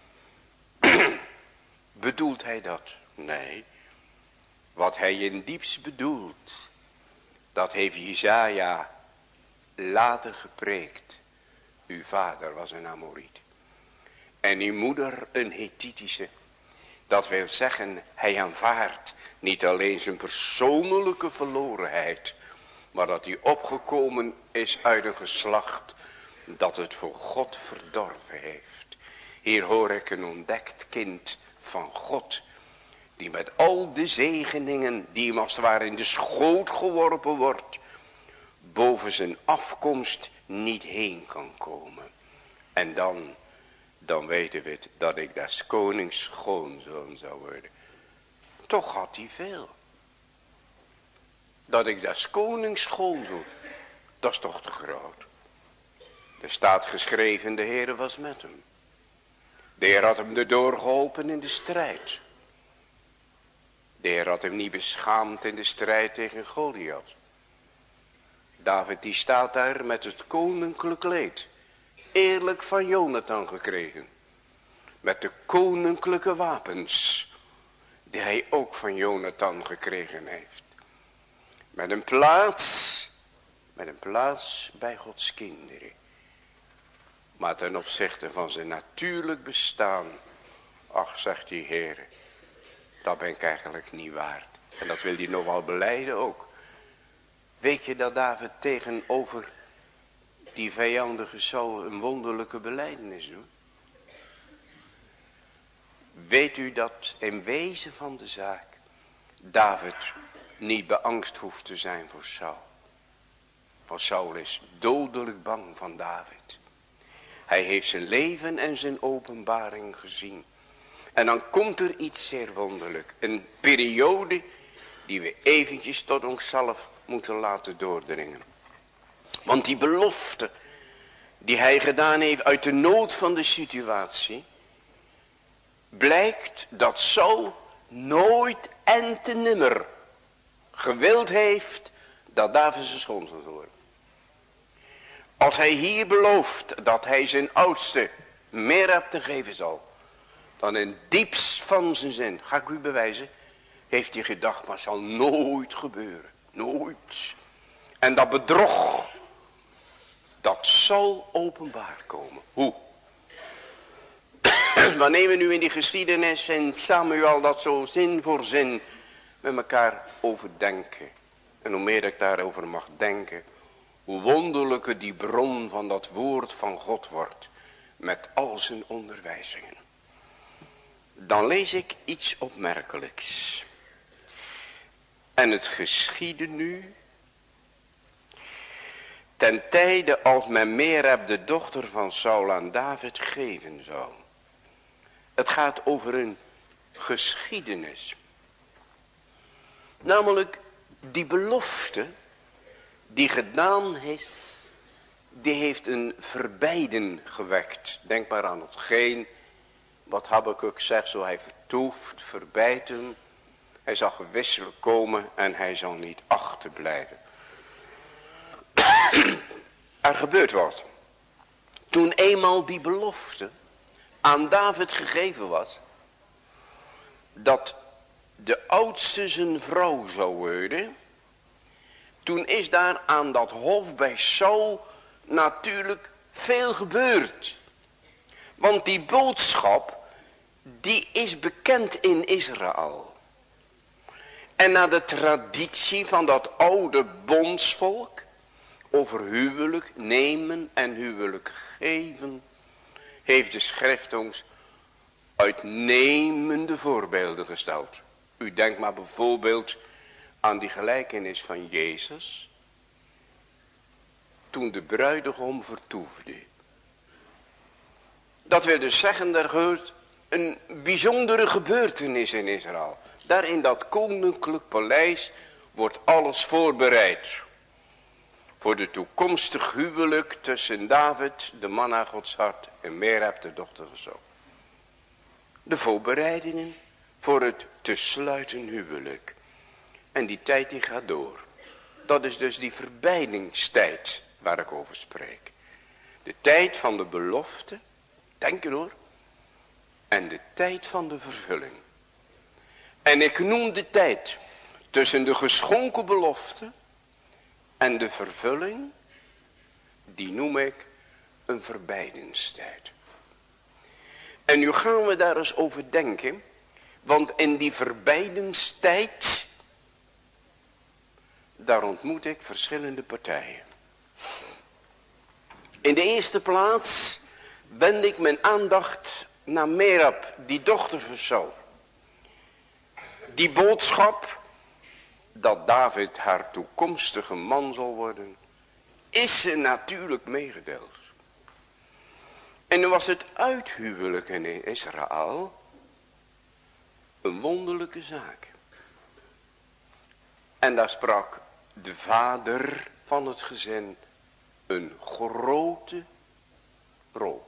Bedoelt hij dat? Nee. Wat hij in diepst bedoelt, dat heeft Jesaja later gepreekt. Uw vader was een Amoriet. En uw moeder een Hethitische. Dat wil zeggen, hij aanvaardt niet alleen zijn persoonlijke verlorenheid, maar dat hij opgekomen is uit een geslacht dat het voor God verdorven heeft. Hier hoor ik een ontdekt kind van God, die met al de zegeningen die hem als het ware in de schoot geworpen wordt, boven zijn afkomst niet heen kan komen. En dan, dan weten we het, dat ik des konings schoonzoon zou worden. Toch had hij veel. Dat ik des konings schoonzoon, dat is toch te groot. Er staat geschreven, de Heer was met hem. De Heer had hem erdoor geholpen in de strijd. De Heer had hem niet beschaamd in de strijd tegen Goliath. David die staat daar met het koninklijk leed. Eerlijk van Jonathan gekregen. Met de koninklijke wapens. Die hij ook van Jonathan gekregen heeft. Met een plaats. Met een plaats bij Gods kinderen. Maar ten opzichte van zijn natuurlijk bestaan. Ach, zegt die Heer. Dat ben ik eigenlijk niet waard. En dat wil hij nog wel belijden ook. Weet je dat David tegenover die vijandige Saul een wonderlijke belijdenis doet? Weet u dat in wezen van de zaak David niet beangst hoeft te zijn voor Saul? Want Saul is dodelijk bang van David. Hij heeft zijn leven en zijn openbaring gezien. En dan komt er iets zeer wonderlijk. Een periode die we eventjes tot onszelf moeten laten doordringen. Want die belofte die hij gedaan heeft uit de nood van de situatie. Blijkt dat Saul nooit en te nimmer gewild heeft dat David zijn schoonzoon zou worden. Als hij hier belooft dat hij zijn oudste Merab te geven zal. Dan in diepst van zijn zin, ga ik u bewijzen, heeft hij gedacht, maar zal nooit gebeuren. Nooit. En dat bedrog, dat zal openbaar komen. Hoe? Wanneer we nu in die geschiedenis en Samuel dat zo zin voor zin met elkaar overdenken. En hoe meer ik daarover mag denken, hoe wonderlijker die bron van dat woord van God wordt. Met al zijn onderwijzingen. Dan lees ik iets opmerkelijks. En het geschiedde nu. Ten tijde als men Merab de dochter van Saul aan David geven zou. Het gaat over een geschiedenis. Namelijk die belofte die gedaan is, die heeft een verbijden gewekt. Denk maar aan hetgeen wat Habakuk zegt, zo hij vertoeft, verbijten. Hij zal gewisselijk komen en hij zal niet achterblijven. Er gebeurt wat. Toen eenmaal die belofte aan David gegeven was, dat de oudste zijn vrouw zou worden, toen is daar aan dat hof bij Saul natuurlijk veel gebeurd. Want die boodschap, die is bekend in Israël. En naar de traditie van dat oude bondsvolk, over huwelijk nemen en huwelijk geven, heeft de schrift ons uitnemende voorbeelden gesteld. U denkt maar bijvoorbeeld aan die gelijkenis van Jezus, toen de bruidegom vertoefde. Dat wil dus zeggen, er gebeurt een bijzondere gebeurtenis in Israël. Daar in dat koninklijk paleis wordt alles voorbereid. Voor de toekomstig huwelijk tussen David, de man naar Gods hart, en Merab, de dochter van Saul. De voorbereidingen voor het te sluiten huwelijk. En die tijd die gaat door. Dat is dus die verbeidingstijd waar ik over spreek. De tijd van de belofte, denk je hoor, en de tijd van de vervulling. En ik noem de tijd tussen de geschonken belofte en de vervulling, die noem ik een verbeidingstijd. En nu gaan we daar eens over denken, want in die verbeidingstijd, daar ontmoet ik verschillende partijen. In de eerste plaats wend ik mijn aandacht naar Merab, die dochter van Saul. Die boodschap dat David haar toekomstige man zal worden, is ze natuurlijk meegedeeld. En dan was het uithuwelijk in Israël een wonderlijke zaak. En daar sprak de vader van het gezin een grote rol.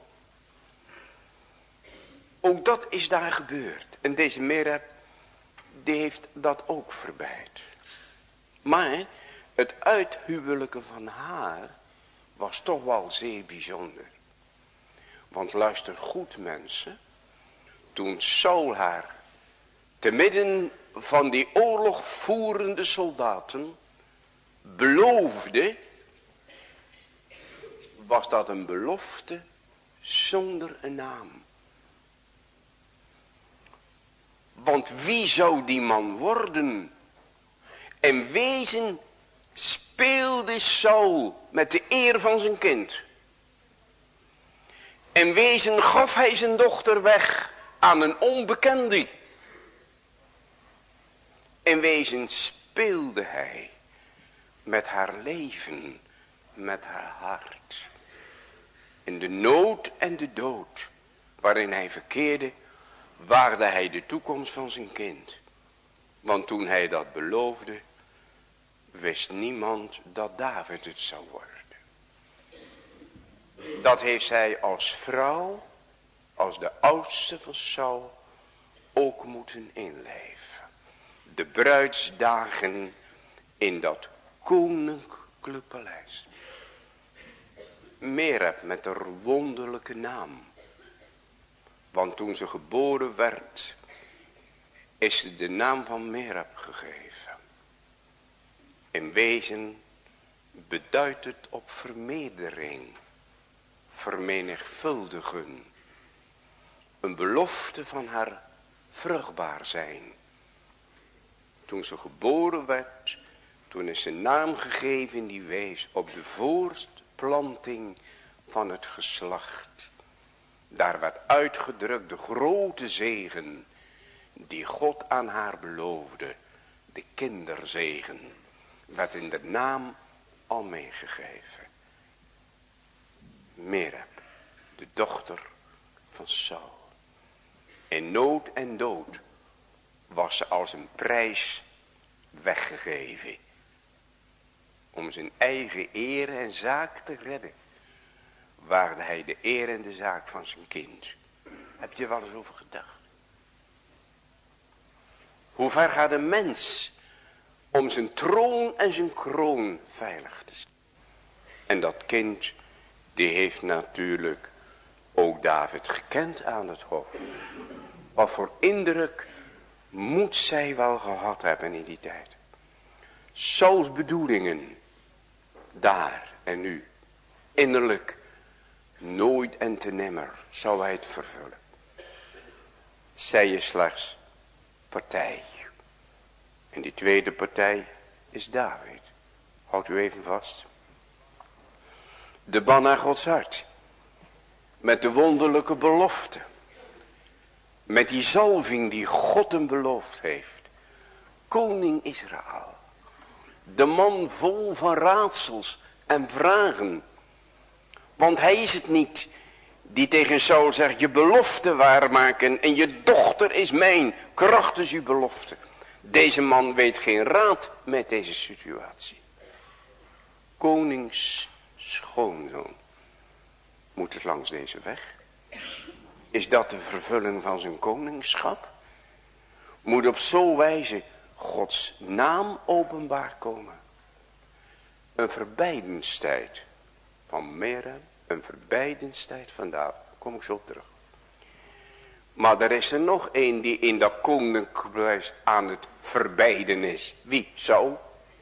Ook dat is daar gebeurd. En deze Merab, die heeft dat ook verbeid. Maar het uithuwelijken van haar was toch wel zeer bijzonder. Want luister goed mensen, toen Saul haar te midden van die oorlogvoerende soldaten beloofde, was dat een belofte zonder een naam. Want wie zou die man worden? En wezen speelde Saul met de eer van zijn kind. En wezen gaf hij zijn dochter weg aan een onbekende. En wezen speelde hij met haar leven, met haar hart. In de nood en de dood waarin hij verkeerde, waagde hij de toekomst van zijn kind. Want toen hij dat beloofde, wist niemand dat David het zou worden. Dat heeft zij als vrouw, als de oudste van Saul, ook moeten inleven. De bruidsdagen in dat koninklijk paleis. Merab met haar wonderlijke naam. Want toen ze geboren werd, is ze de naam van Merab gegeven. In wezen beduidt het op vermeerdering, vermenigvuldigen. Een belofte van haar vruchtbaar zijn. Toen ze geboren werd, toen is een naam gegeven die wees op de voortplanting van het geslacht. Daar werd uitgedrukt de grote zegen die God aan haar beloofde. De kinderzegen werd in de naam al meegegeven. Merab, de dochter van Saul. In nood en dood was ze als een prijs weggegeven. Om zijn eigen eer en zaak te redden, waagde hij de eer en de zaak van zijn kind. Heb je er wel eens over gedacht? Hoe ver gaat een mens om zijn troon en zijn kroon veilig te stellen? En dat kind, die heeft natuurlijk ook David gekend aan het hof. Wat voor indruk moet zij wel gehad hebben in die tijd. Sauls bedoelingen, daar en nu, innerlijk, nooit en te nimmer zou hij het vervullen. Zij is slechts partij. En die tweede partij is David. Houdt u even vast. De man naar Gods hart. Met de wonderlijke belofte. Met die zalving die God hem beloofd heeft. Koning Israël. De man vol van raadsels en vragen. Want hij is het niet die tegen Saul zegt, je belofte waarmaken en je dochter is mijn, krachtens uw belofte. Deze man weet geen raad met deze situatie. Konings schoonzoon. Moet het langs deze weg? Is dat de vervulling van zijn koningschap? moet op zo'n wijze Gods naam openbaar komen. Een verbijdenstijd van Merab, een verbijdenstijd van David. Daar kom ik zo terug. Maar er is er nog één die in dat koninkrijk aan het verbijden is. Wie? Saul.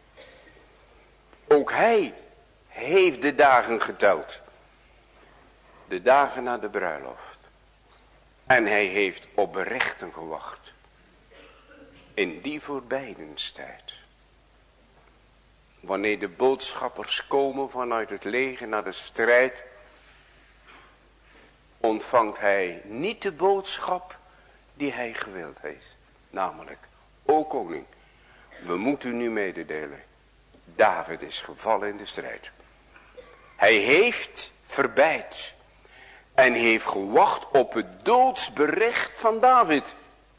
Ook hij heeft de dagen geteld. De dagen na de bruiloft. En hij heeft op berichten gewacht. In die voorbijdenstijd. Wanneer de boodschappers komen vanuit het leger naar de strijd. Ontvangt hij niet de boodschap die hij gewild heeft. Namelijk, o koning, we moeten u nu mededelen. David is gevallen in de strijd. Hij heeft verbeid. En heeft gewacht op het doodsbericht van David.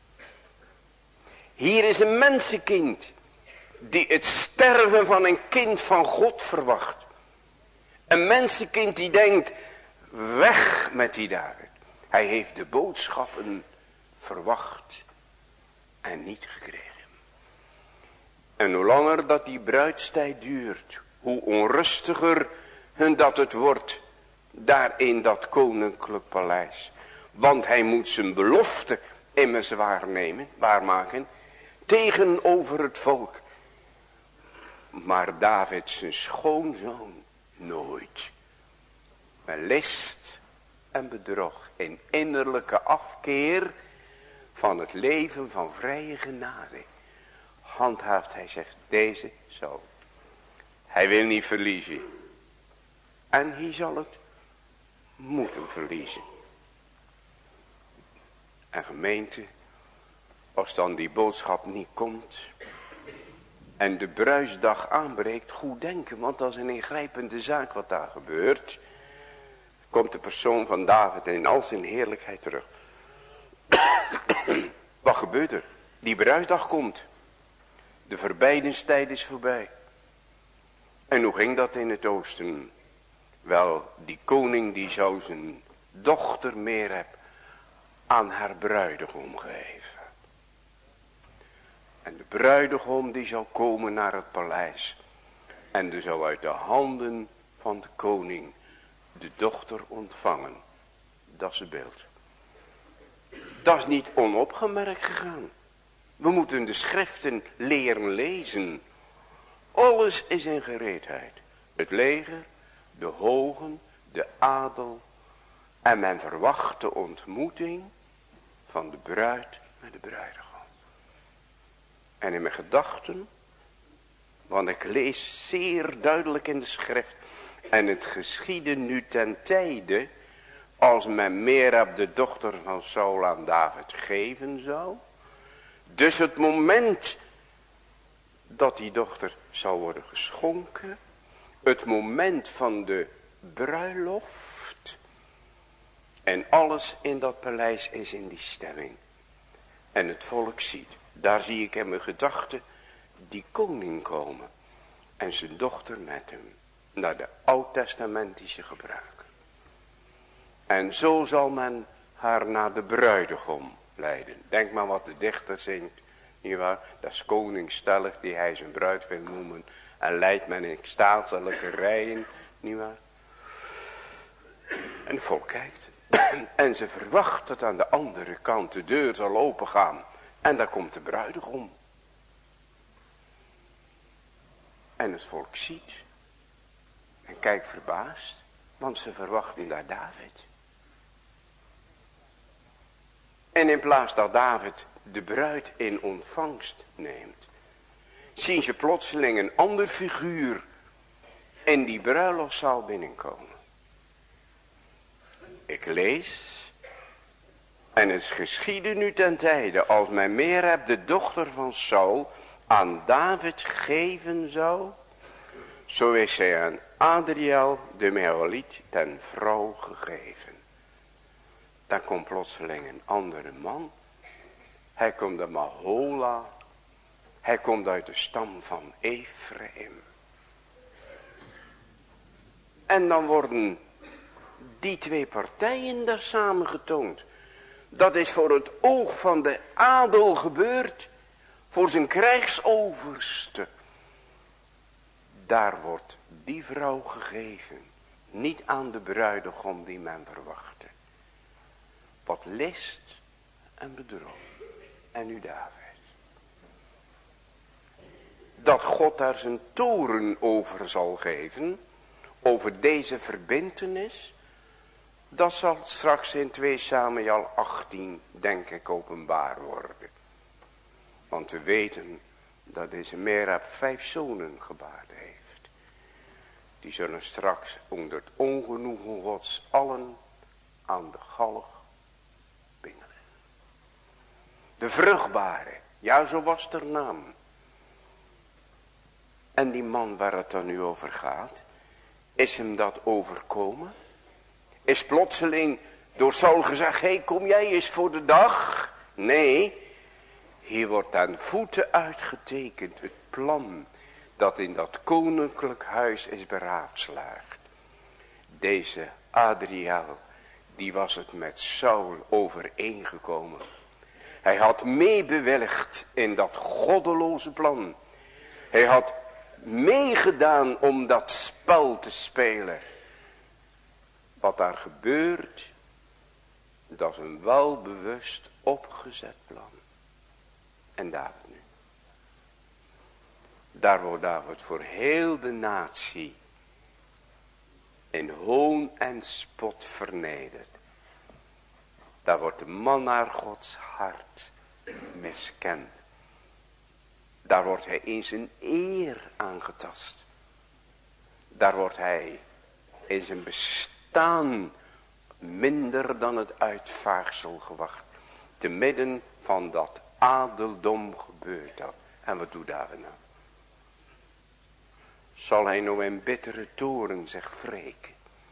Hier is een mensenkind. Die het sterven van een kind van God verwacht. Een mensenkind die denkt. Weg met die David. Hij heeft de boodschappen verwacht. En niet gekregen. En hoe langer dat die bruidstijd duurt. Hoe onrustiger hun dat het wordt. Daar in dat koninklijk paleis. Want hij moet zijn belofte immers waarnemen. Waarmaken. Tegenover het volk. Maar David zijn schoonzoon nooit. Met list en bedrog. In innerlijke afkeer van het leven van vrije genade. Handhaaft hij zegt deze zo. Hij wil niet verliezen. En hij zal het moeten verliezen. En gemeente, als dan die boodschap niet komt. En de bruisdag aanbreekt, goed denken. Want dat is een ingrijpende zaak wat daar gebeurt. Komt de persoon van David in al zijn heerlijkheid terug. Wat gebeurt er? Die bruisdag komt. De verbijdenstijd is voorbij. En hoe ging dat in het oosten? Wel, die koning die zou zijn dochter Merab aan haar bruidegom geven. En de bruidegom die zou komen naar het paleis. En die zou uit de handen van de koning de dochter ontvangen. Dat is het beeld. Dat is niet onopgemerkt gegaan. We moeten de schriften leren lezen. Alles is in gereedheid. Het leger, de hogen, de adel. En men verwacht de ontmoeting van de bruid met de bruidegom. En in mijn gedachten, want ik lees zeer duidelijk in de schrift. En het geschiedde nu ten tijde, als men Merab de dochter van Saul aan David geven zou. Dus het moment dat die dochter zou worden geschonken. Het moment van de bruiloft. En alles in dat paleis is in die stemming. En het volk ziet. Daar zie ik in mijn gedachten die koning komen. En zijn dochter met hem. Naar de oud-testamentische gebruiken. En zo zal men haar naar de bruidegom leiden. Denk maar wat de dichter zingt. Nietwaar? Dat is koning stellig die hij zijn bruid wil noemen. En leidt men in statelijke rijen. Nietwaar? En het volk kijkt. En ze verwacht dat aan de andere kant de deur zal opengaan. En daar komt de bruidegom. En het volk ziet. En kijkt verbaasd. Want ze verwachten daar David. En in plaats dat David de bruid in ontvangst neemt. Zien ze plotseling een ander figuur in die bruiloftszaal binnenkomen. Ik lees. En het geschiedde nu ten tijde als men Merab de dochter van Saul aan David geven zou. Zo is zij aan Adriel de Meoliet ten vrouw gegeven. Daar komt plotseling een andere man. Hij komt uit Mahola. Hij komt uit de stam van Ephraim. En dan worden die twee partijen daar samen getoond. Dat is voor het oog van de adel gebeurd. Voor zijn krijgsoverste. Daar wordt die vrouw gegeven. Niet aan de bruidegom die men verwachtte. Wat list en bedrog. En nu David. Dat God daar zijn toren over zal geven. Over deze verbintenis. Dat zal straks in twee Samuel achttien denk ik openbaar worden. Want we weten dat deze Merab vijf zonen gebaard heeft. Die zullen straks onder het ongenoegen Gods allen aan de galg bingelen. De vruchtbare, ja zo was ter naam. En die man waar het dan nu over gaat, is hem dat overkomen? Is plotseling door Saul gezegd, hé hey, kom jij eens voor de dag? Nee, hier wordt aan voeten uitgetekend het plan dat in dat koninklijk huis is beraadslaagd. Deze Adriel, die was het met Saul overeengekomen. Hij had meebewilligd in dat goddeloze plan. Hij had meegedaan om dat spel te spelen. Wat daar gebeurt, dat is een welbewust opgezet plan. En David nu. Daar wordt David voor heel de natie in hoon en spot vernederd. Daar wordt de man naar Gods hart miskend. Daar wordt hij in zijn eer aangetast. Daar wordt hij in zijn bestaan minder dan het uitvaagsel gewacht. Te midden van dat adeldom gebeurt dat. En wat doet David nou? Zal hij nou in bittere toren zich wreken?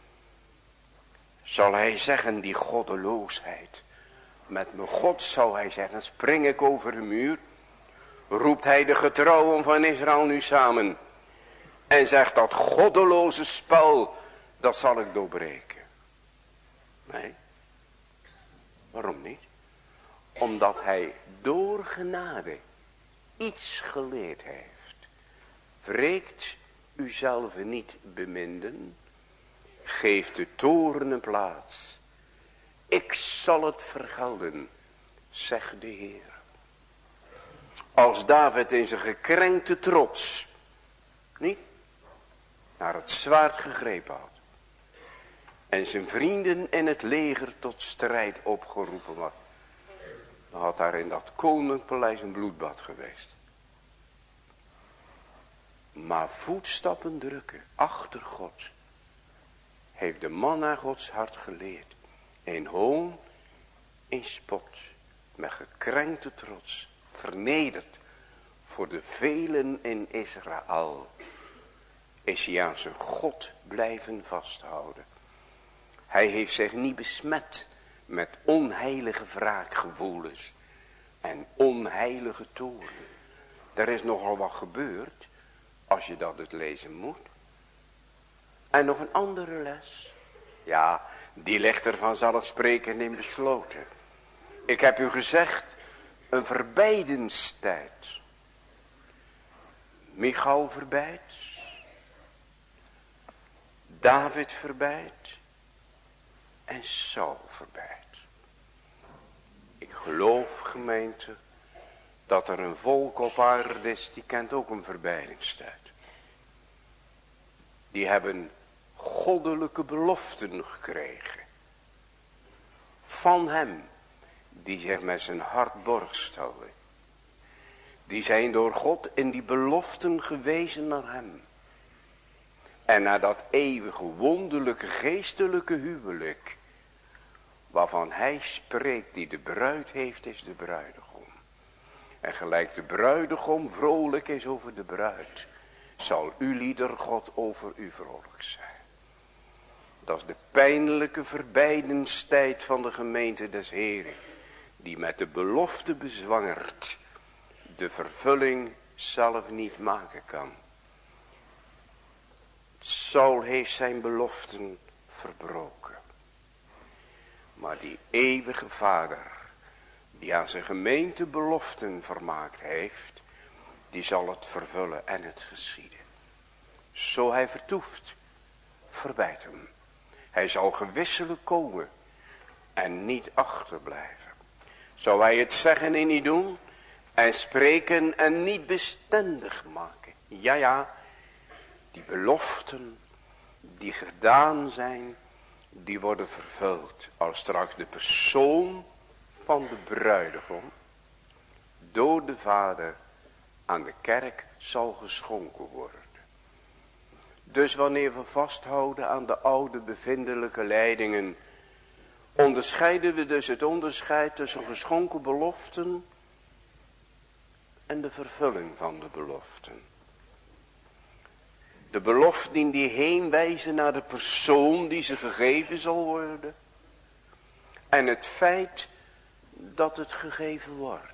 Zal hij zeggen die goddeloosheid? Met mijn God zal hij zeggen, spring ik over de muur. Roept hij de getrouwen van Israël nu samen. En zegt dat goddeloze spel, dat zal ik doorbreken. Nee. Waarom niet? Omdat hij door genade iets geleerd heeft. Wreekt uzelf niet beminden. Geeft de toren een plaats. Ik zal het vergelden, zegt de Heer. Als David in zijn gekrenkte trots niet naar het zwaard gegrepen had. En zijn vrienden in het leger tot strijd opgeroepen was. Dan had daar in dat koninkpaleis een bloedbad geweest. Maar voetstappen drukken achter God. Heeft de man naar Gods hart geleerd. In hoon, in spot. Met gekrenkte trots. Vernederd. Voor de velen in Israël. Is hij aan zijn God blijven vasthouden. Hij heeft zich niet besmet met onheilige wraakgevoelens en onheilige toorn. Er is nogal wat gebeurd als je dat het lezen moet. En nog een andere les. Ja, die ligt er vanzelfsprekend in besloten. Ik heb u gezegd, een verbijdenstijd. Michal verbijt. David verbijt. En Saul verbijt. Ik geloof, gemeente, dat er een volk op aarde is, die kent ook een verbeidingstijd. Die hebben goddelijke beloften gekregen. Van hem, die zich met zijn hart borg stelde. Die zijn door God in die beloften gewezen naar hem. En naar dat eeuwige wonderlijke geestelijke huwelijk. Waarvan hij spreekt, die de bruid heeft, is de bruidegom. En gelijk de bruidegom vrolijk is over de bruid, zal uw lieder God over u vrolijk zijn. Dat is de pijnlijke verbijdenstijd van de gemeente des Heren. Die met de belofte bezwangerd de vervulling zelf niet maken kan. Saul heeft zijn beloften verbroken. Maar die eeuwige Vader, die aan zijn gemeente beloften vermaakt heeft, die zal het vervullen en het geschieden. Zo hij vertoeft, verbijt hem. Hij zal gewisselijk komen en niet achterblijven. Zou hij het zeggen en niet doen, en spreken en niet bestendig maken. Ja, ja, die beloften die gedaan zijn, die worden vervuld. Als straks de persoon van de bruidegom door de Vader aan de kerk zal geschonken worden. Dus wanneer we vasthouden aan de oude bevindelijke leidingen, onderscheiden we dus het onderscheid tussen geschonken beloften en de vervulling van de beloften. De beloften die heen wijzen naar de persoon die ze gegeven zal worden. En het feit dat het gegeven wordt.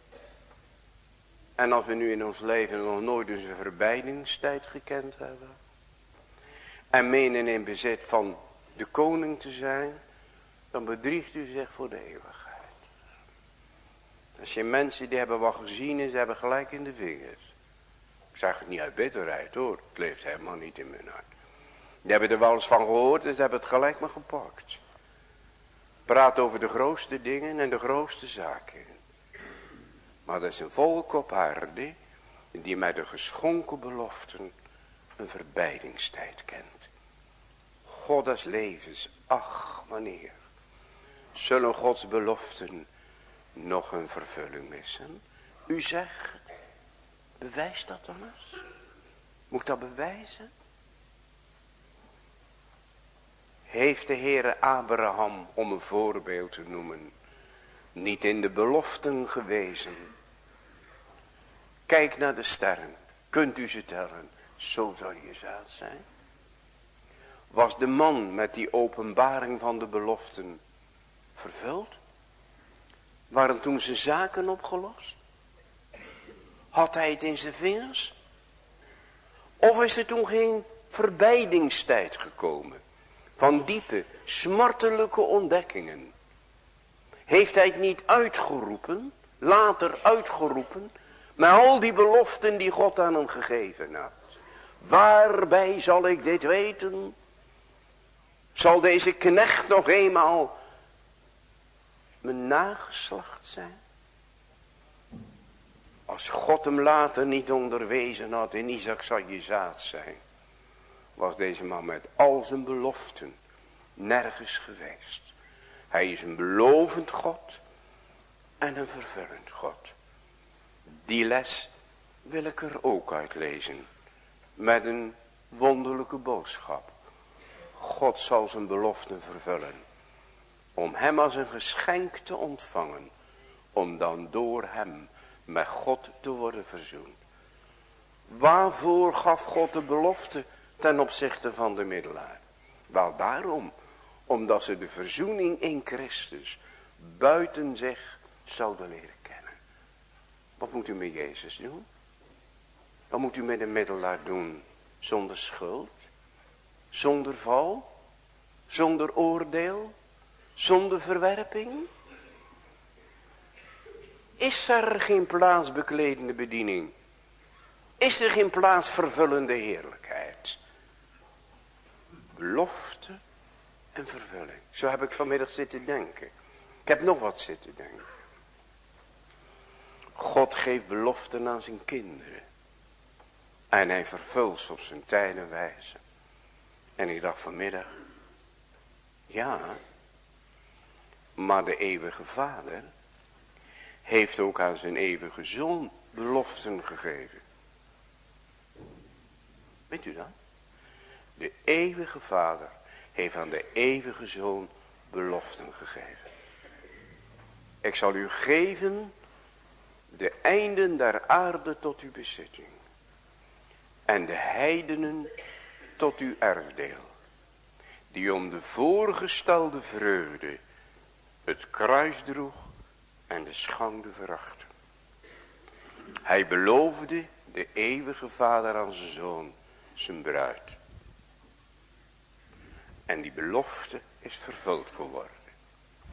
En als we nu in ons leven nog nooit onze verbeidingstijd gekend hebben. En menen in bezit van de koning te zijn. Dan bedriegt u zich voor de eeuwigheid. Als je mensen die hebben wat gezien en ze hebben gelijk in de vingers. Ik zeg het niet uit bitterheid hoor. Het leeft helemaal niet in mijn hart. Die hebben er wel eens van gehoord en ze hebben het gelijk maar gepakt. Praat over de grootste dingen en de grootste zaken. Maar dat is een volk op aarde die met de geschonken beloften een verbeidingstijd kent. God des levens, ach wanneer zullen Gods beloften nog een vervulling missen? U zegt, bewijst dat dan eens? Moet ik dat bewijzen? Heeft de Heere Abraham, om een voorbeeld te noemen, niet in de beloften gewezen? Kijk naar de sterren, kunt u ze tellen, zo zal je zaad zijn. Was de man met die openbaring van de beloften vervuld? Waren toen zijn zaken opgelost? Had hij het in zijn vingers? Of is er toen geen verbeidingstijd gekomen? Van diepe, smartelijke ontdekkingen. Heeft hij het niet uitgeroepen, later uitgeroepen, met al die beloften die God aan hem gegeven had. Waarbij zal ik dit weten? Zal deze knecht nog eenmaal mijn nageslacht zijn? Als God hem later niet onderwezen had, in Isaac zal je zaad zijn, was deze man met al zijn beloften nergens geweest. Hij is een belovend God en een vervullend God. Die les wil ik er ook uitlezen met een wonderlijke boodschap. God zal zijn beloften vervullen om hem als een geschenk te ontvangen, om dan door hem met God te worden verzoend. Waarvoor gaf God de belofte ten opzichte van de middelaar? Wel daarom, omdat ze de verzoening in Christus buiten zich zouden leren kennen. Wat moet u met Jezus doen? Wat moet u met de middelaar doen? Zonder schuld, zonder val, zonder oordeel, zonder verwerping? Is er geen plaatsbekledende bediening? Is er geen plaatsvervullende heerlijkheid? Belofte en vervulling. Zo heb ik vanmiddag zitten denken. Ik heb nog wat zitten denken. God geeft beloften aan zijn kinderen. En hij vervult ze op zijn tijd en wijze. En ik dacht vanmiddag. Ja. Maar de eeuwige Vader heeft ook aan zijn eeuwige Zoon beloften gegeven. Weet u dat? De eeuwige Vader heeft aan de eeuwige Zoon beloften gegeven. Ik zal u geven de einden der aarde tot uw bezitting. En de heidenen tot uw erfdeel. Die om de voorgestelde vreugde het kruis droeg en de schande verachtte. Hij beloofde de eeuwige Vader aan zijn Zoon, zijn bruid. En die belofte is vervuld geworden.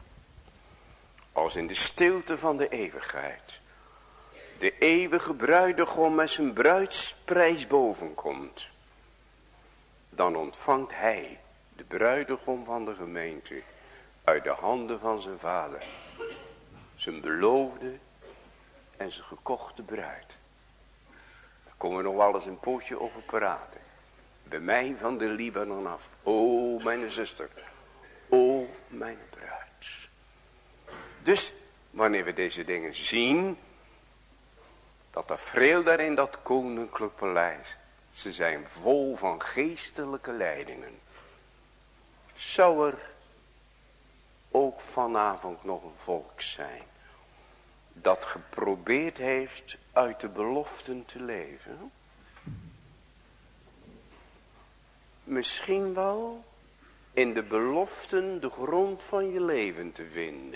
als in de stilte van de eeuwigheid de eeuwige bruidegom met zijn bruidsprijs bovenkomt, dan ontvangt hij, de bruidegom van de gemeente, uit de handen van zijn vader, zijn beloofde en zijn gekochte bruid. Daar komen we nog wel eens een pootje over praten. Bij mij van de Libanon af, o mijn zuster, o mijn bruid. Dus wanneer we deze dingen zien, dat tafereel daar in dat koninklijk paleis, ze zijn vol van geestelijke leidingen. Zou er ook vanavond nog een volk zijn dat geprobeerd heeft uit de beloften te leven? Misschien wel in de beloften de grond van je leven te vinden.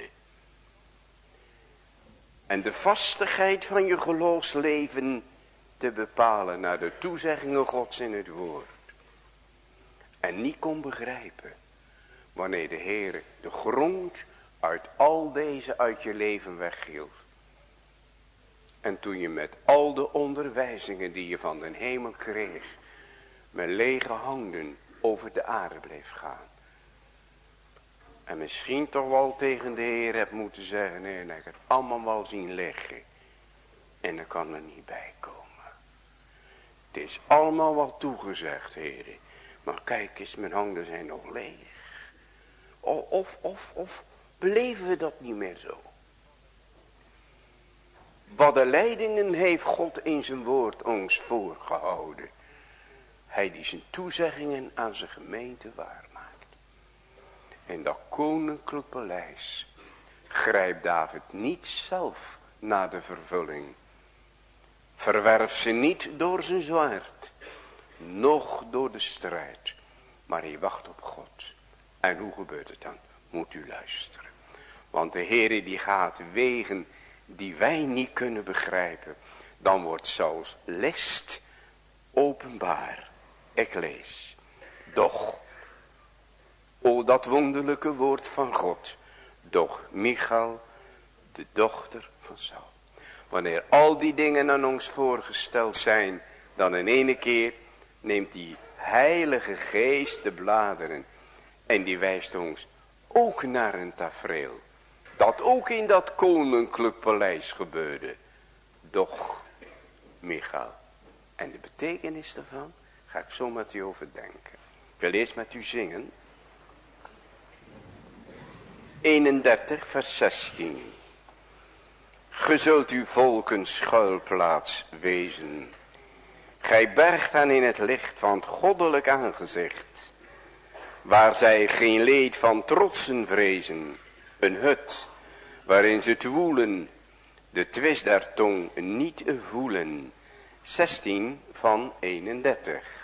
En de vastigheid van je geloofsleven te bepalen naar de toezeggingen Gods in het woord. En niet kon begrijpen wanneer de Heer de grond uit al deze uit je leven weghield. En toen je met al de onderwijzingen die je van de hemel kreeg, met lege handen over de aarde bleef gaan. En misschien toch wel tegen de Heer hebt moeten zeggen, nee, ik heb het allemaal wel zien liggen. En er kan er niet bij komen. Het is allemaal wel toegezegd, Heer. Maar kijk eens, mijn handen zijn nog leeg. Of, of, of, of beleven we dat niet meer zo? Wat de leidingen heeft God in zijn woord ons voorgehouden. Hij die zijn toezeggingen aan zijn gemeente waarmaakt. En dat koninklijk paleis grijpt David niet zelf naar de vervulling. Verwerft ze niet door zijn zwaard, noch door de strijd. Maar hij wacht op God. En hoe gebeurt het dan? Moet u luisteren. Want de Heere die gaat wegen die wij niet kunnen begrijpen. Dan wordt zelfs list openbaar. Ik lees. Doch, o dat wonderlijke woord van God. Doch Michal, de dochter van Saul. Wanneer al die dingen aan ons voorgesteld zijn, dan in ene keer neemt die heilige geest de bladeren. En die wijst ons ook naar een tafereel. Dat ook in dat koninklijk paleis gebeurde. Doch Michal. En de betekenis daarvan ga ik zo met u overdenken. Ik wil eerst met u zingen. eenendertig vers zestien. Ge zult uw volken schuilplaats wezen. Gij bergt hen in het licht van het goddelijk aangezicht. Waar zij geen leed van trotsen vrezen. Een hut waarin ze te woelen. De twist der tong niet voelen. zestien van eenendertig.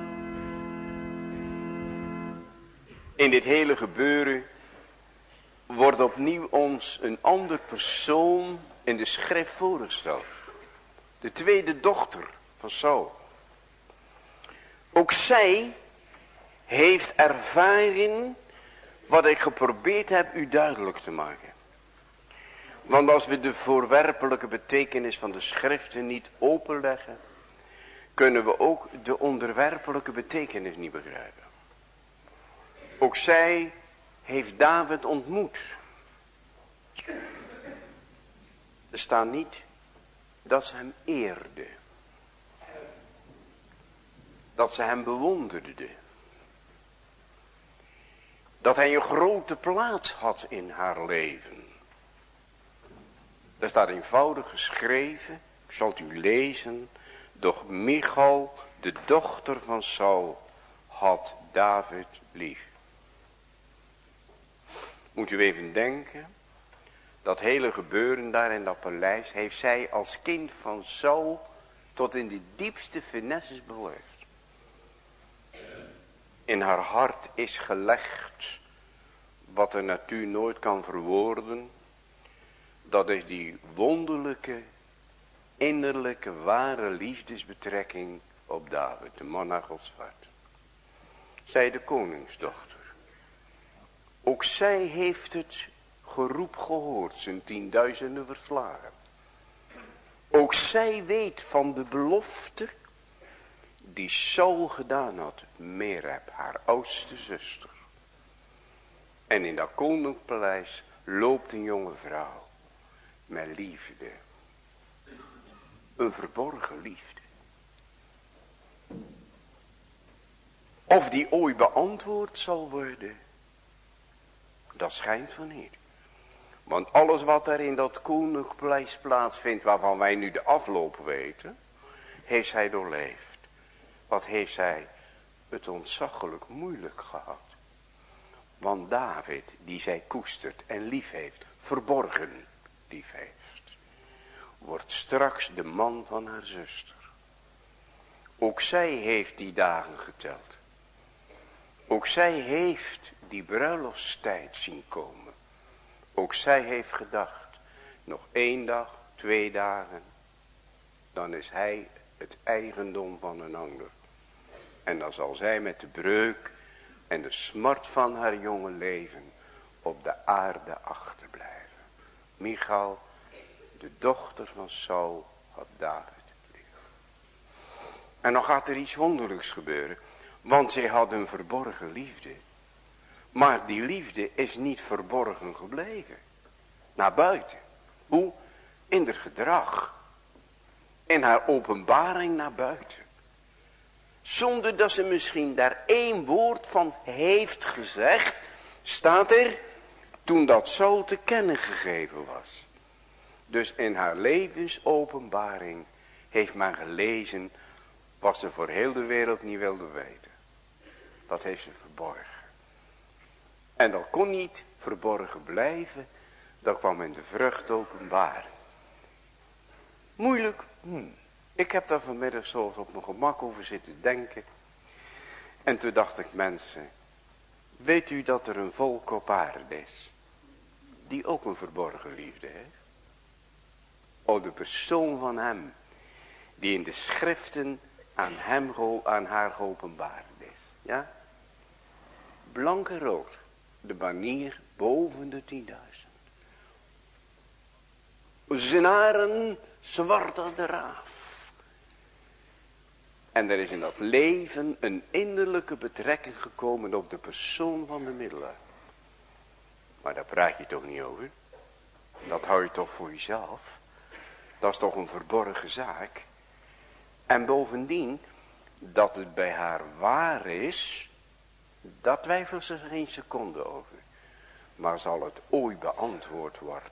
In dit hele gebeuren wordt opnieuw ons een ander persoon in de schrift voorgesteld. De tweede dochter van Saul. Ook zij heeft ervaring wat ik geprobeerd heb u duidelijk te maken. Want als we de voorwerpelijke betekenis van de schriften niet openleggen, kunnen we ook de onderwerpelijke betekenis niet begrijpen. Ook zij heeft David ontmoet. Er staat niet dat ze hem eerde. Dat ze hem bewonderde. Dat hij een grote plaats had in haar leven. Er staat eenvoudig geschreven, ik zal het u lezen. Doch Michal, de dochter van Saul, had David lief. Moet u even denken, dat hele gebeuren daar in dat paleis heeft zij als kind van Saul tot in de diepste finesses beleefd. In haar hart is gelegd wat de natuur nooit kan verwoorden. Dat is die wonderlijke, innerlijke, ware liefdesbetrekking op David, de man naar Gods hart. Zij de koningsdochter. Ook zij heeft het geroep gehoord, zijn tienduizenden verslagen. Ook zij weet van de belofte die Saul gedaan had, Merab, haar oudste zuster. En in dat koninkpaleis loopt een jonge vrouw met liefde. Een verborgen liefde. Of die ooit beantwoord zal worden, dat schijnt van niet. Want alles wat er in dat koninkpaleis plaatsvindt, waarvan wij nu de afloop weten, heeft zij doorleefd. Wat heeft zij het ontzaglijk moeilijk gehad. Want David, die zij koestert en lief heeft, verborgen lief heeft, wordt straks de man van haar zuster. Ook zij heeft die dagen geteld. Ook zij heeft die bruiloftstijd zien komen. Ook zij heeft gedacht, nog één dag, twee dagen, dan is hij het eigendom van een ander. En dan zal zij met de breuk en de smart van haar jonge leven op de aarde achterblijven. Michal, de dochter van Saul, had David lief. En dan gaat er iets wonderlijks gebeuren. Want zij had een verborgen liefde. Maar die liefde is niet verborgen gebleven. Naar buiten. Hoe? In haar gedrag. In haar openbaring naar buiten. Zonder dat ze misschien daar één woord van heeft gezegd. Staat er. Toen dat Saul te kennen gegeven was. Dus in haar levensopenbaring heeft men gelezen wat ze voor heel de wereld niet wilde weten. Dat heeft ze verborgen. En dat kon niet verborgen blijven. Dat kwam in de vrucht openbaar. Moeilijk. Hm. Ik heb daar vanmiddag zo op mijn gemak over zitten denken. En toen dacht ik, mensen, weet u dat er een volk op aarde is die ook een verborgen liefde heeft? O, de persoon van hem die in de schriften aan hem, aan haar geopenbaard is. Ja? Blank en rood, de banier boven de tienduizend. Zijn haren zwart als de raaf. En er is in dat leven een innerlijke betrekking gekomen op de persoon van de middelaar. Maar daar praat je toch niet over? Dat hou je toch voor jezelf? Dat is toch een verborgen zaak? En bovendien, dat het bij haar waar is, dat twijfelt ze geen seconde over. Maar zal het ooit beantwoord worden?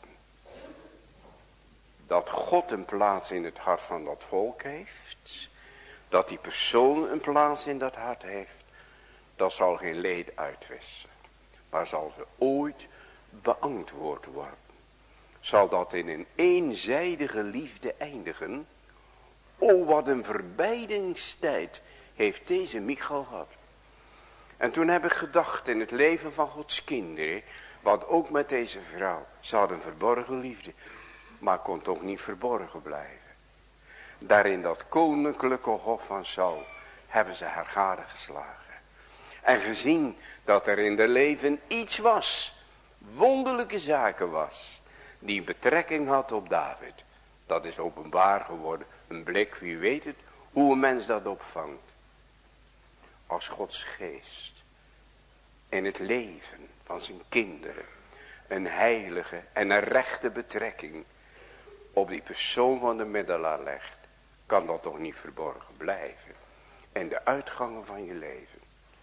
Dat God een plaats in het hart van dat volk heeft, dat die persoon een plaats in dat hart heeft, dat zal geen leed uitwissen. Maar zal ze ooit beantwoord worden? Zal dat in een eenzijdige liefde eindigen? O, wat een verbeidingstijd heeft deze Michal gehad. En toen heb ik gedacht in het leven van Gods kinderen, Want ook met deze vrouw, ze had een verborgen liefde, maar kon toch niet verborgen blijven. Daar in dat koninklijke hof van Saul hebben ze haar gadegeslagen. En gezien dat er in haar leven iets was, wonderlijke zaken was, die betrekking had op David. Dat is openbaar geworden, een blik, wie weet het, hoe een mens dat opvangt. Als Gods geest in het leven van zijn kinderen een heilige en een rechte betrekking op die persoon van de middelaar legt, kan dat toch niet verborgen blijven. En de uitgangen van je leven.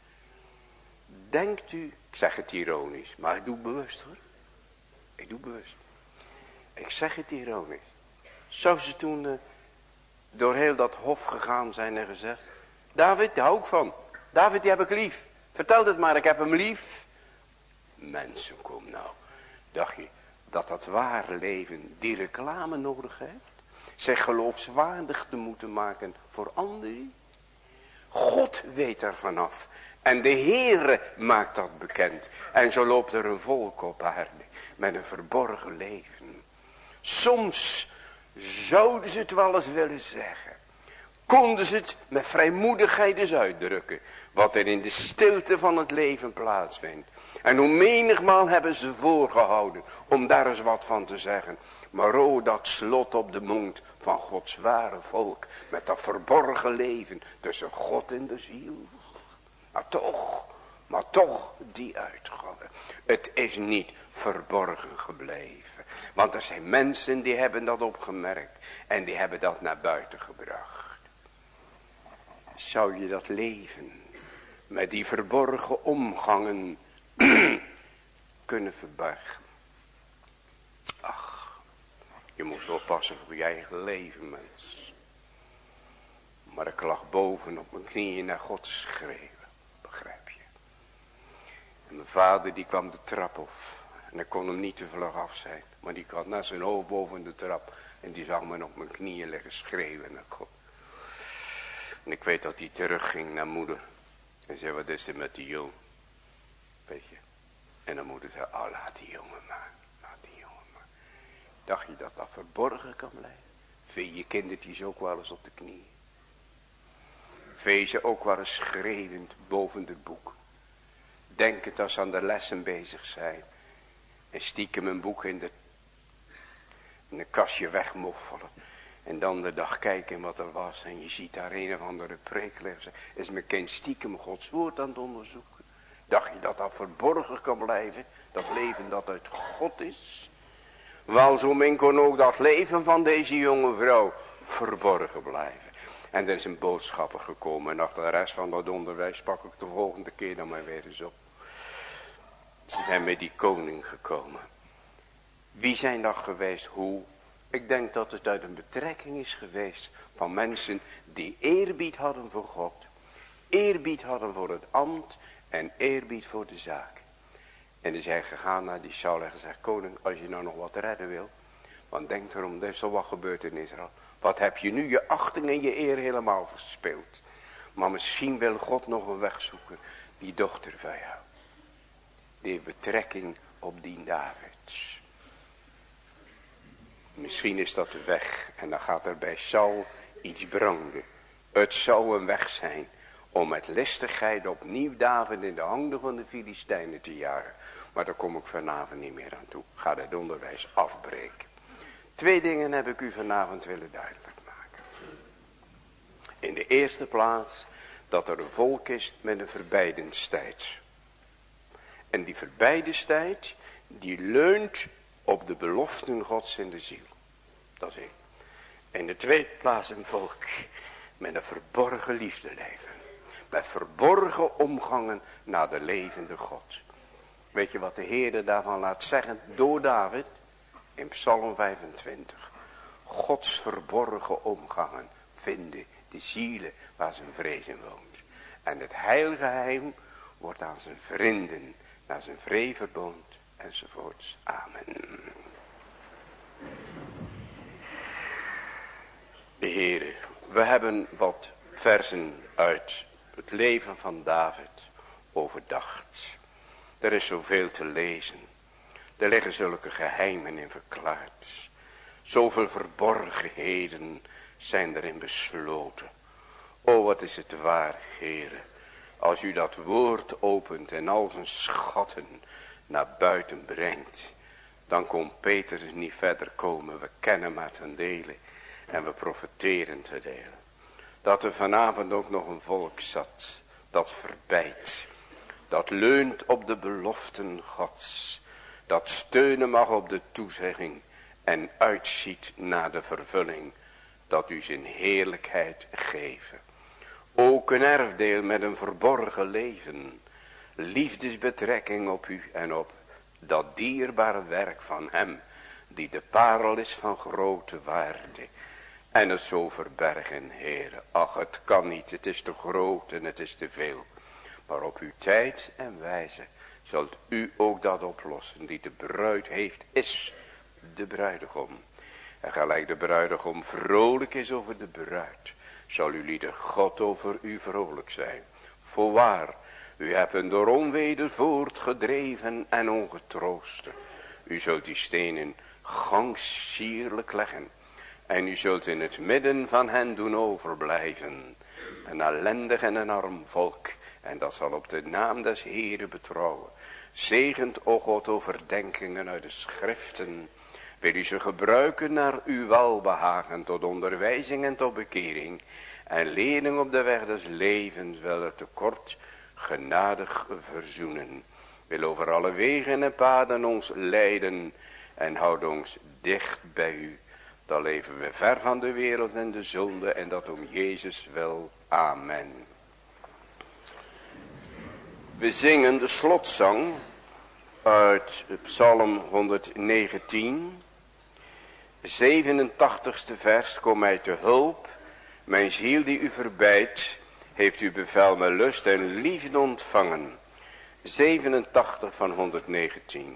Denkt u, ik zeg het ironisch, maar ik doe het bewust hoor. Ik doe het bewust. Ik zeg het ironisch. Zou ze toen uh, door heel dat hof gegaan zijn en gezegd, David, daar hou ik van. David, die heb ik lief. Vertel het maar, ik heb hem lief. Mensen, kom nou. Dacht je dat dat ware leven die reclame nodig heeft? Zich geloofswaardig te moeten maken voor anderen? God weet er vanaf. En de Heere maakt dat bekend. En zo loopt er een volk op aarde met een verborgen leven. Soms zouden ze het wel eens willen zeggen. Konden ze het met vrijmoedigheid eens uitdrukken. Wat er in de stilte van het leven plaatsvindt. En hoe menigmaal hebben ze voorgehouden om daar eens wat van te zeggen. Maar o, dat slot op de mond van Gods ware volk. Met dat verborgen leven tussen God en de ziel. Maar toch, maar toch die uitgangen. Het is niet verborgen gebleven. Want er zijn mensen die hebben dat opgemerkt. En die hebben dat naar buiten gebracht. Zou je dat leven met die verborgen omgangen kunnen verbergen? Ach, je moet oppassen voor je eigen leven, mens. Maar ik lag boven op mijn knieën naar God te schreeuwen, begrijp je? En mijn vader die kwam de trap op en ik kon hem niet te vlug af zijn. Maar die had naar zijn hoofd boven de trap en die zag me op mijn knieën liggen schreeuwen naar God. En ik weet dat hij terugging naar moeder. En zei, wat is er met die jongen? Weet je. En dan moeder zei, oh laat die jongen maar. Laat die jongen maar. Dacht je dat dat verborgen kan blijven? Vee je kindertjes ook wel eens op de knieën. Vee ze ook wel eens schreeuwend boven het boek. Denk het als ze aan de lessen bezig zijn. En stiekem een boek in de, in een kastje wegmoffelen. En dan de dag kijken wat er was. En je ziet daar een of andere preek liggen. Is mijn kind stiekem Gods woord aan het onderzoeken. Dacht je dat dat verborgen kan blijven? Dat leven dat uit God is. Wel zo min kon ook dat leven van deze jonge vrouw verborgen blijven. En er is een boodschapper gekomen. En achter de rest van dat onderwijs pak ik de volgende keer dan maar weer eens op. Ze zijn met die koning gekomen. Wie zijn dat geweest? Hoe? Ik denk dat het uit een betrekking is geweest van mensen die eerbied hadden voor God. Eerbied hadden voor het ambt en eerbied voor de zaak. En die zijn gegaan naar die Saul en gezegd, koning, als je nou nog wat redden wil. Want denk erom, er is zo wat gebeurd in Israël. Wat heb je nu je achting en je eer helemaal verspeeld. Maar misschien wil God nog een weg zoeken. Die dochter van jou. Die heeft betrekking op die Davids. Misschien is dat de weg. En dan gaat er bij Saul iets branden. Het zou een weg zijn. Om met listigheid opnieuw David in de handen van de Filistijnen te jagen. Maar daar kom ik vanavond niet meer aan toe. Ga het onderwijs afbreken. Twee dingen heb ik u vanavond willen duidelijk maken. In de eerste plaats dat er een volk is met een verbeidingstijd. En die verbeidingstijd die leunt op de beloften Gods in de ziel. Dat is één. In de tweede plaats een volk met een verborgen liefdeleven. Met verborgen omgangen naar de levende God. Weet je wat de Heer daarvan laat zeggen door David? In Psalm vijfentwintig. Gods verborgen omgangen vinden de zielen waar zijn vrezen woont. En het heilige geheim wordt aan zijn vrienden, naar zijn vreverbond enzovoorts. Amen. De Heere, we hebben wat versen uit het leven van David overdacht. Er is zoveel te lezen. Er liggen zulke geheimen in verklaard. Zoveel verborgenheden zijn erin besloten. O, wat is het waar, Heere, als u dat woord opent en al zijn schatten naar buiten brengt. Dan kon Peter niet verder komen. We kennen maar ten dele en we profiteren te delen. Dat er vanavond ook nog een volk zat dat verbijt. Dat leunt op de beloften Gods. Dat steunen mag op de toezegging en uitziet naar de vervulling. Dat u zijn heerlijkheid geven. Ook een erfdeel met een verborgen leven. Liefdesbetrekking op u en op dat dierbare werk van hem. Die de parel is van grote waarde. En het zo verbergen, Heere. Ach, het kan niet. Het is te groot en het is te veel. Maar op uw tijd en wijze zult u ook dat oplossen. Die de bruid heeft, is de bruidegom. En gelijk de bruidegom vrolijk is over de bruid, zal uw lieder God over u vrolijk zijn. Voorwaar, u hebt een door onweder voortgedreven en ongetroosten. U zult die stenen gangsierlijk leggen. En u zult in het midden van hen doen overblijven. Een ellendig en een arm volk. En dat zal op de naam des Heeren betrouwen. Zegent, o God, overdenkingen uit de schriften. Wil u ze gebruiken naar uw welbehagen, tot onderwijzing en tot bekering. En leerling op de weg des levens, wel het tekort genadig verzoenen. Wil over alle wegen en paden ons leiden. En houd ons dicht bij u. Dan leven we ver van de wereld en de zonde. En dat om Jezus wil. Amen. We zingen de slotzang uit Psalm honderdnegentien. zevenentachtigste vers. Kom mij te hulp. Mijn ziel die u verbijt. Heeft u bevel met lust en liefde ontvangen. zevenentachtig van honderdnegentien.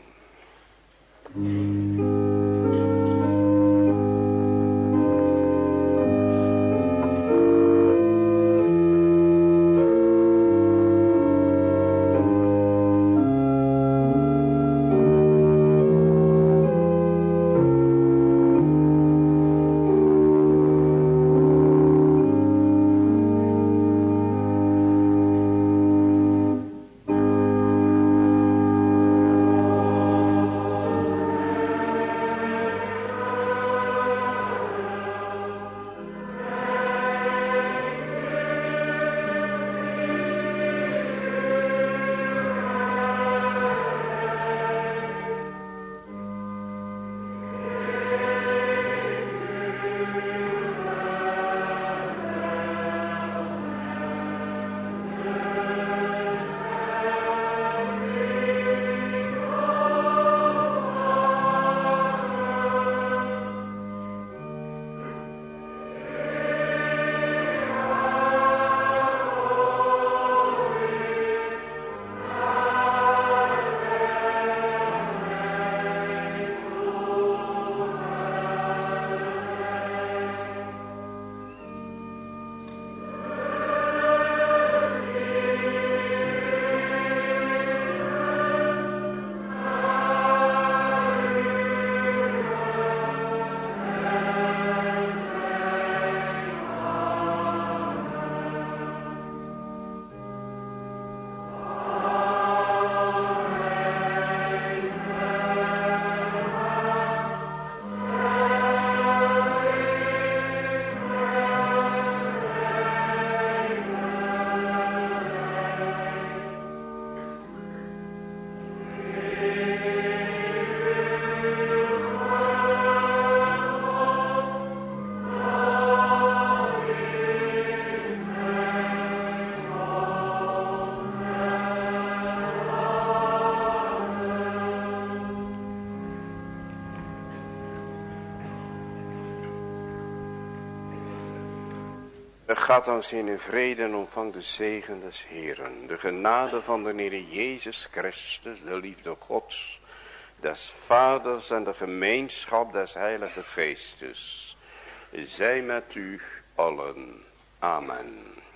Gaat dan zin in vrede en ontvang de zegen des Heeren. De genade van de Heer Jezus Christus, de liefde Gods, des Vaders en de gemeenschap des Heilige Geestes. Zij met u allen. Amen.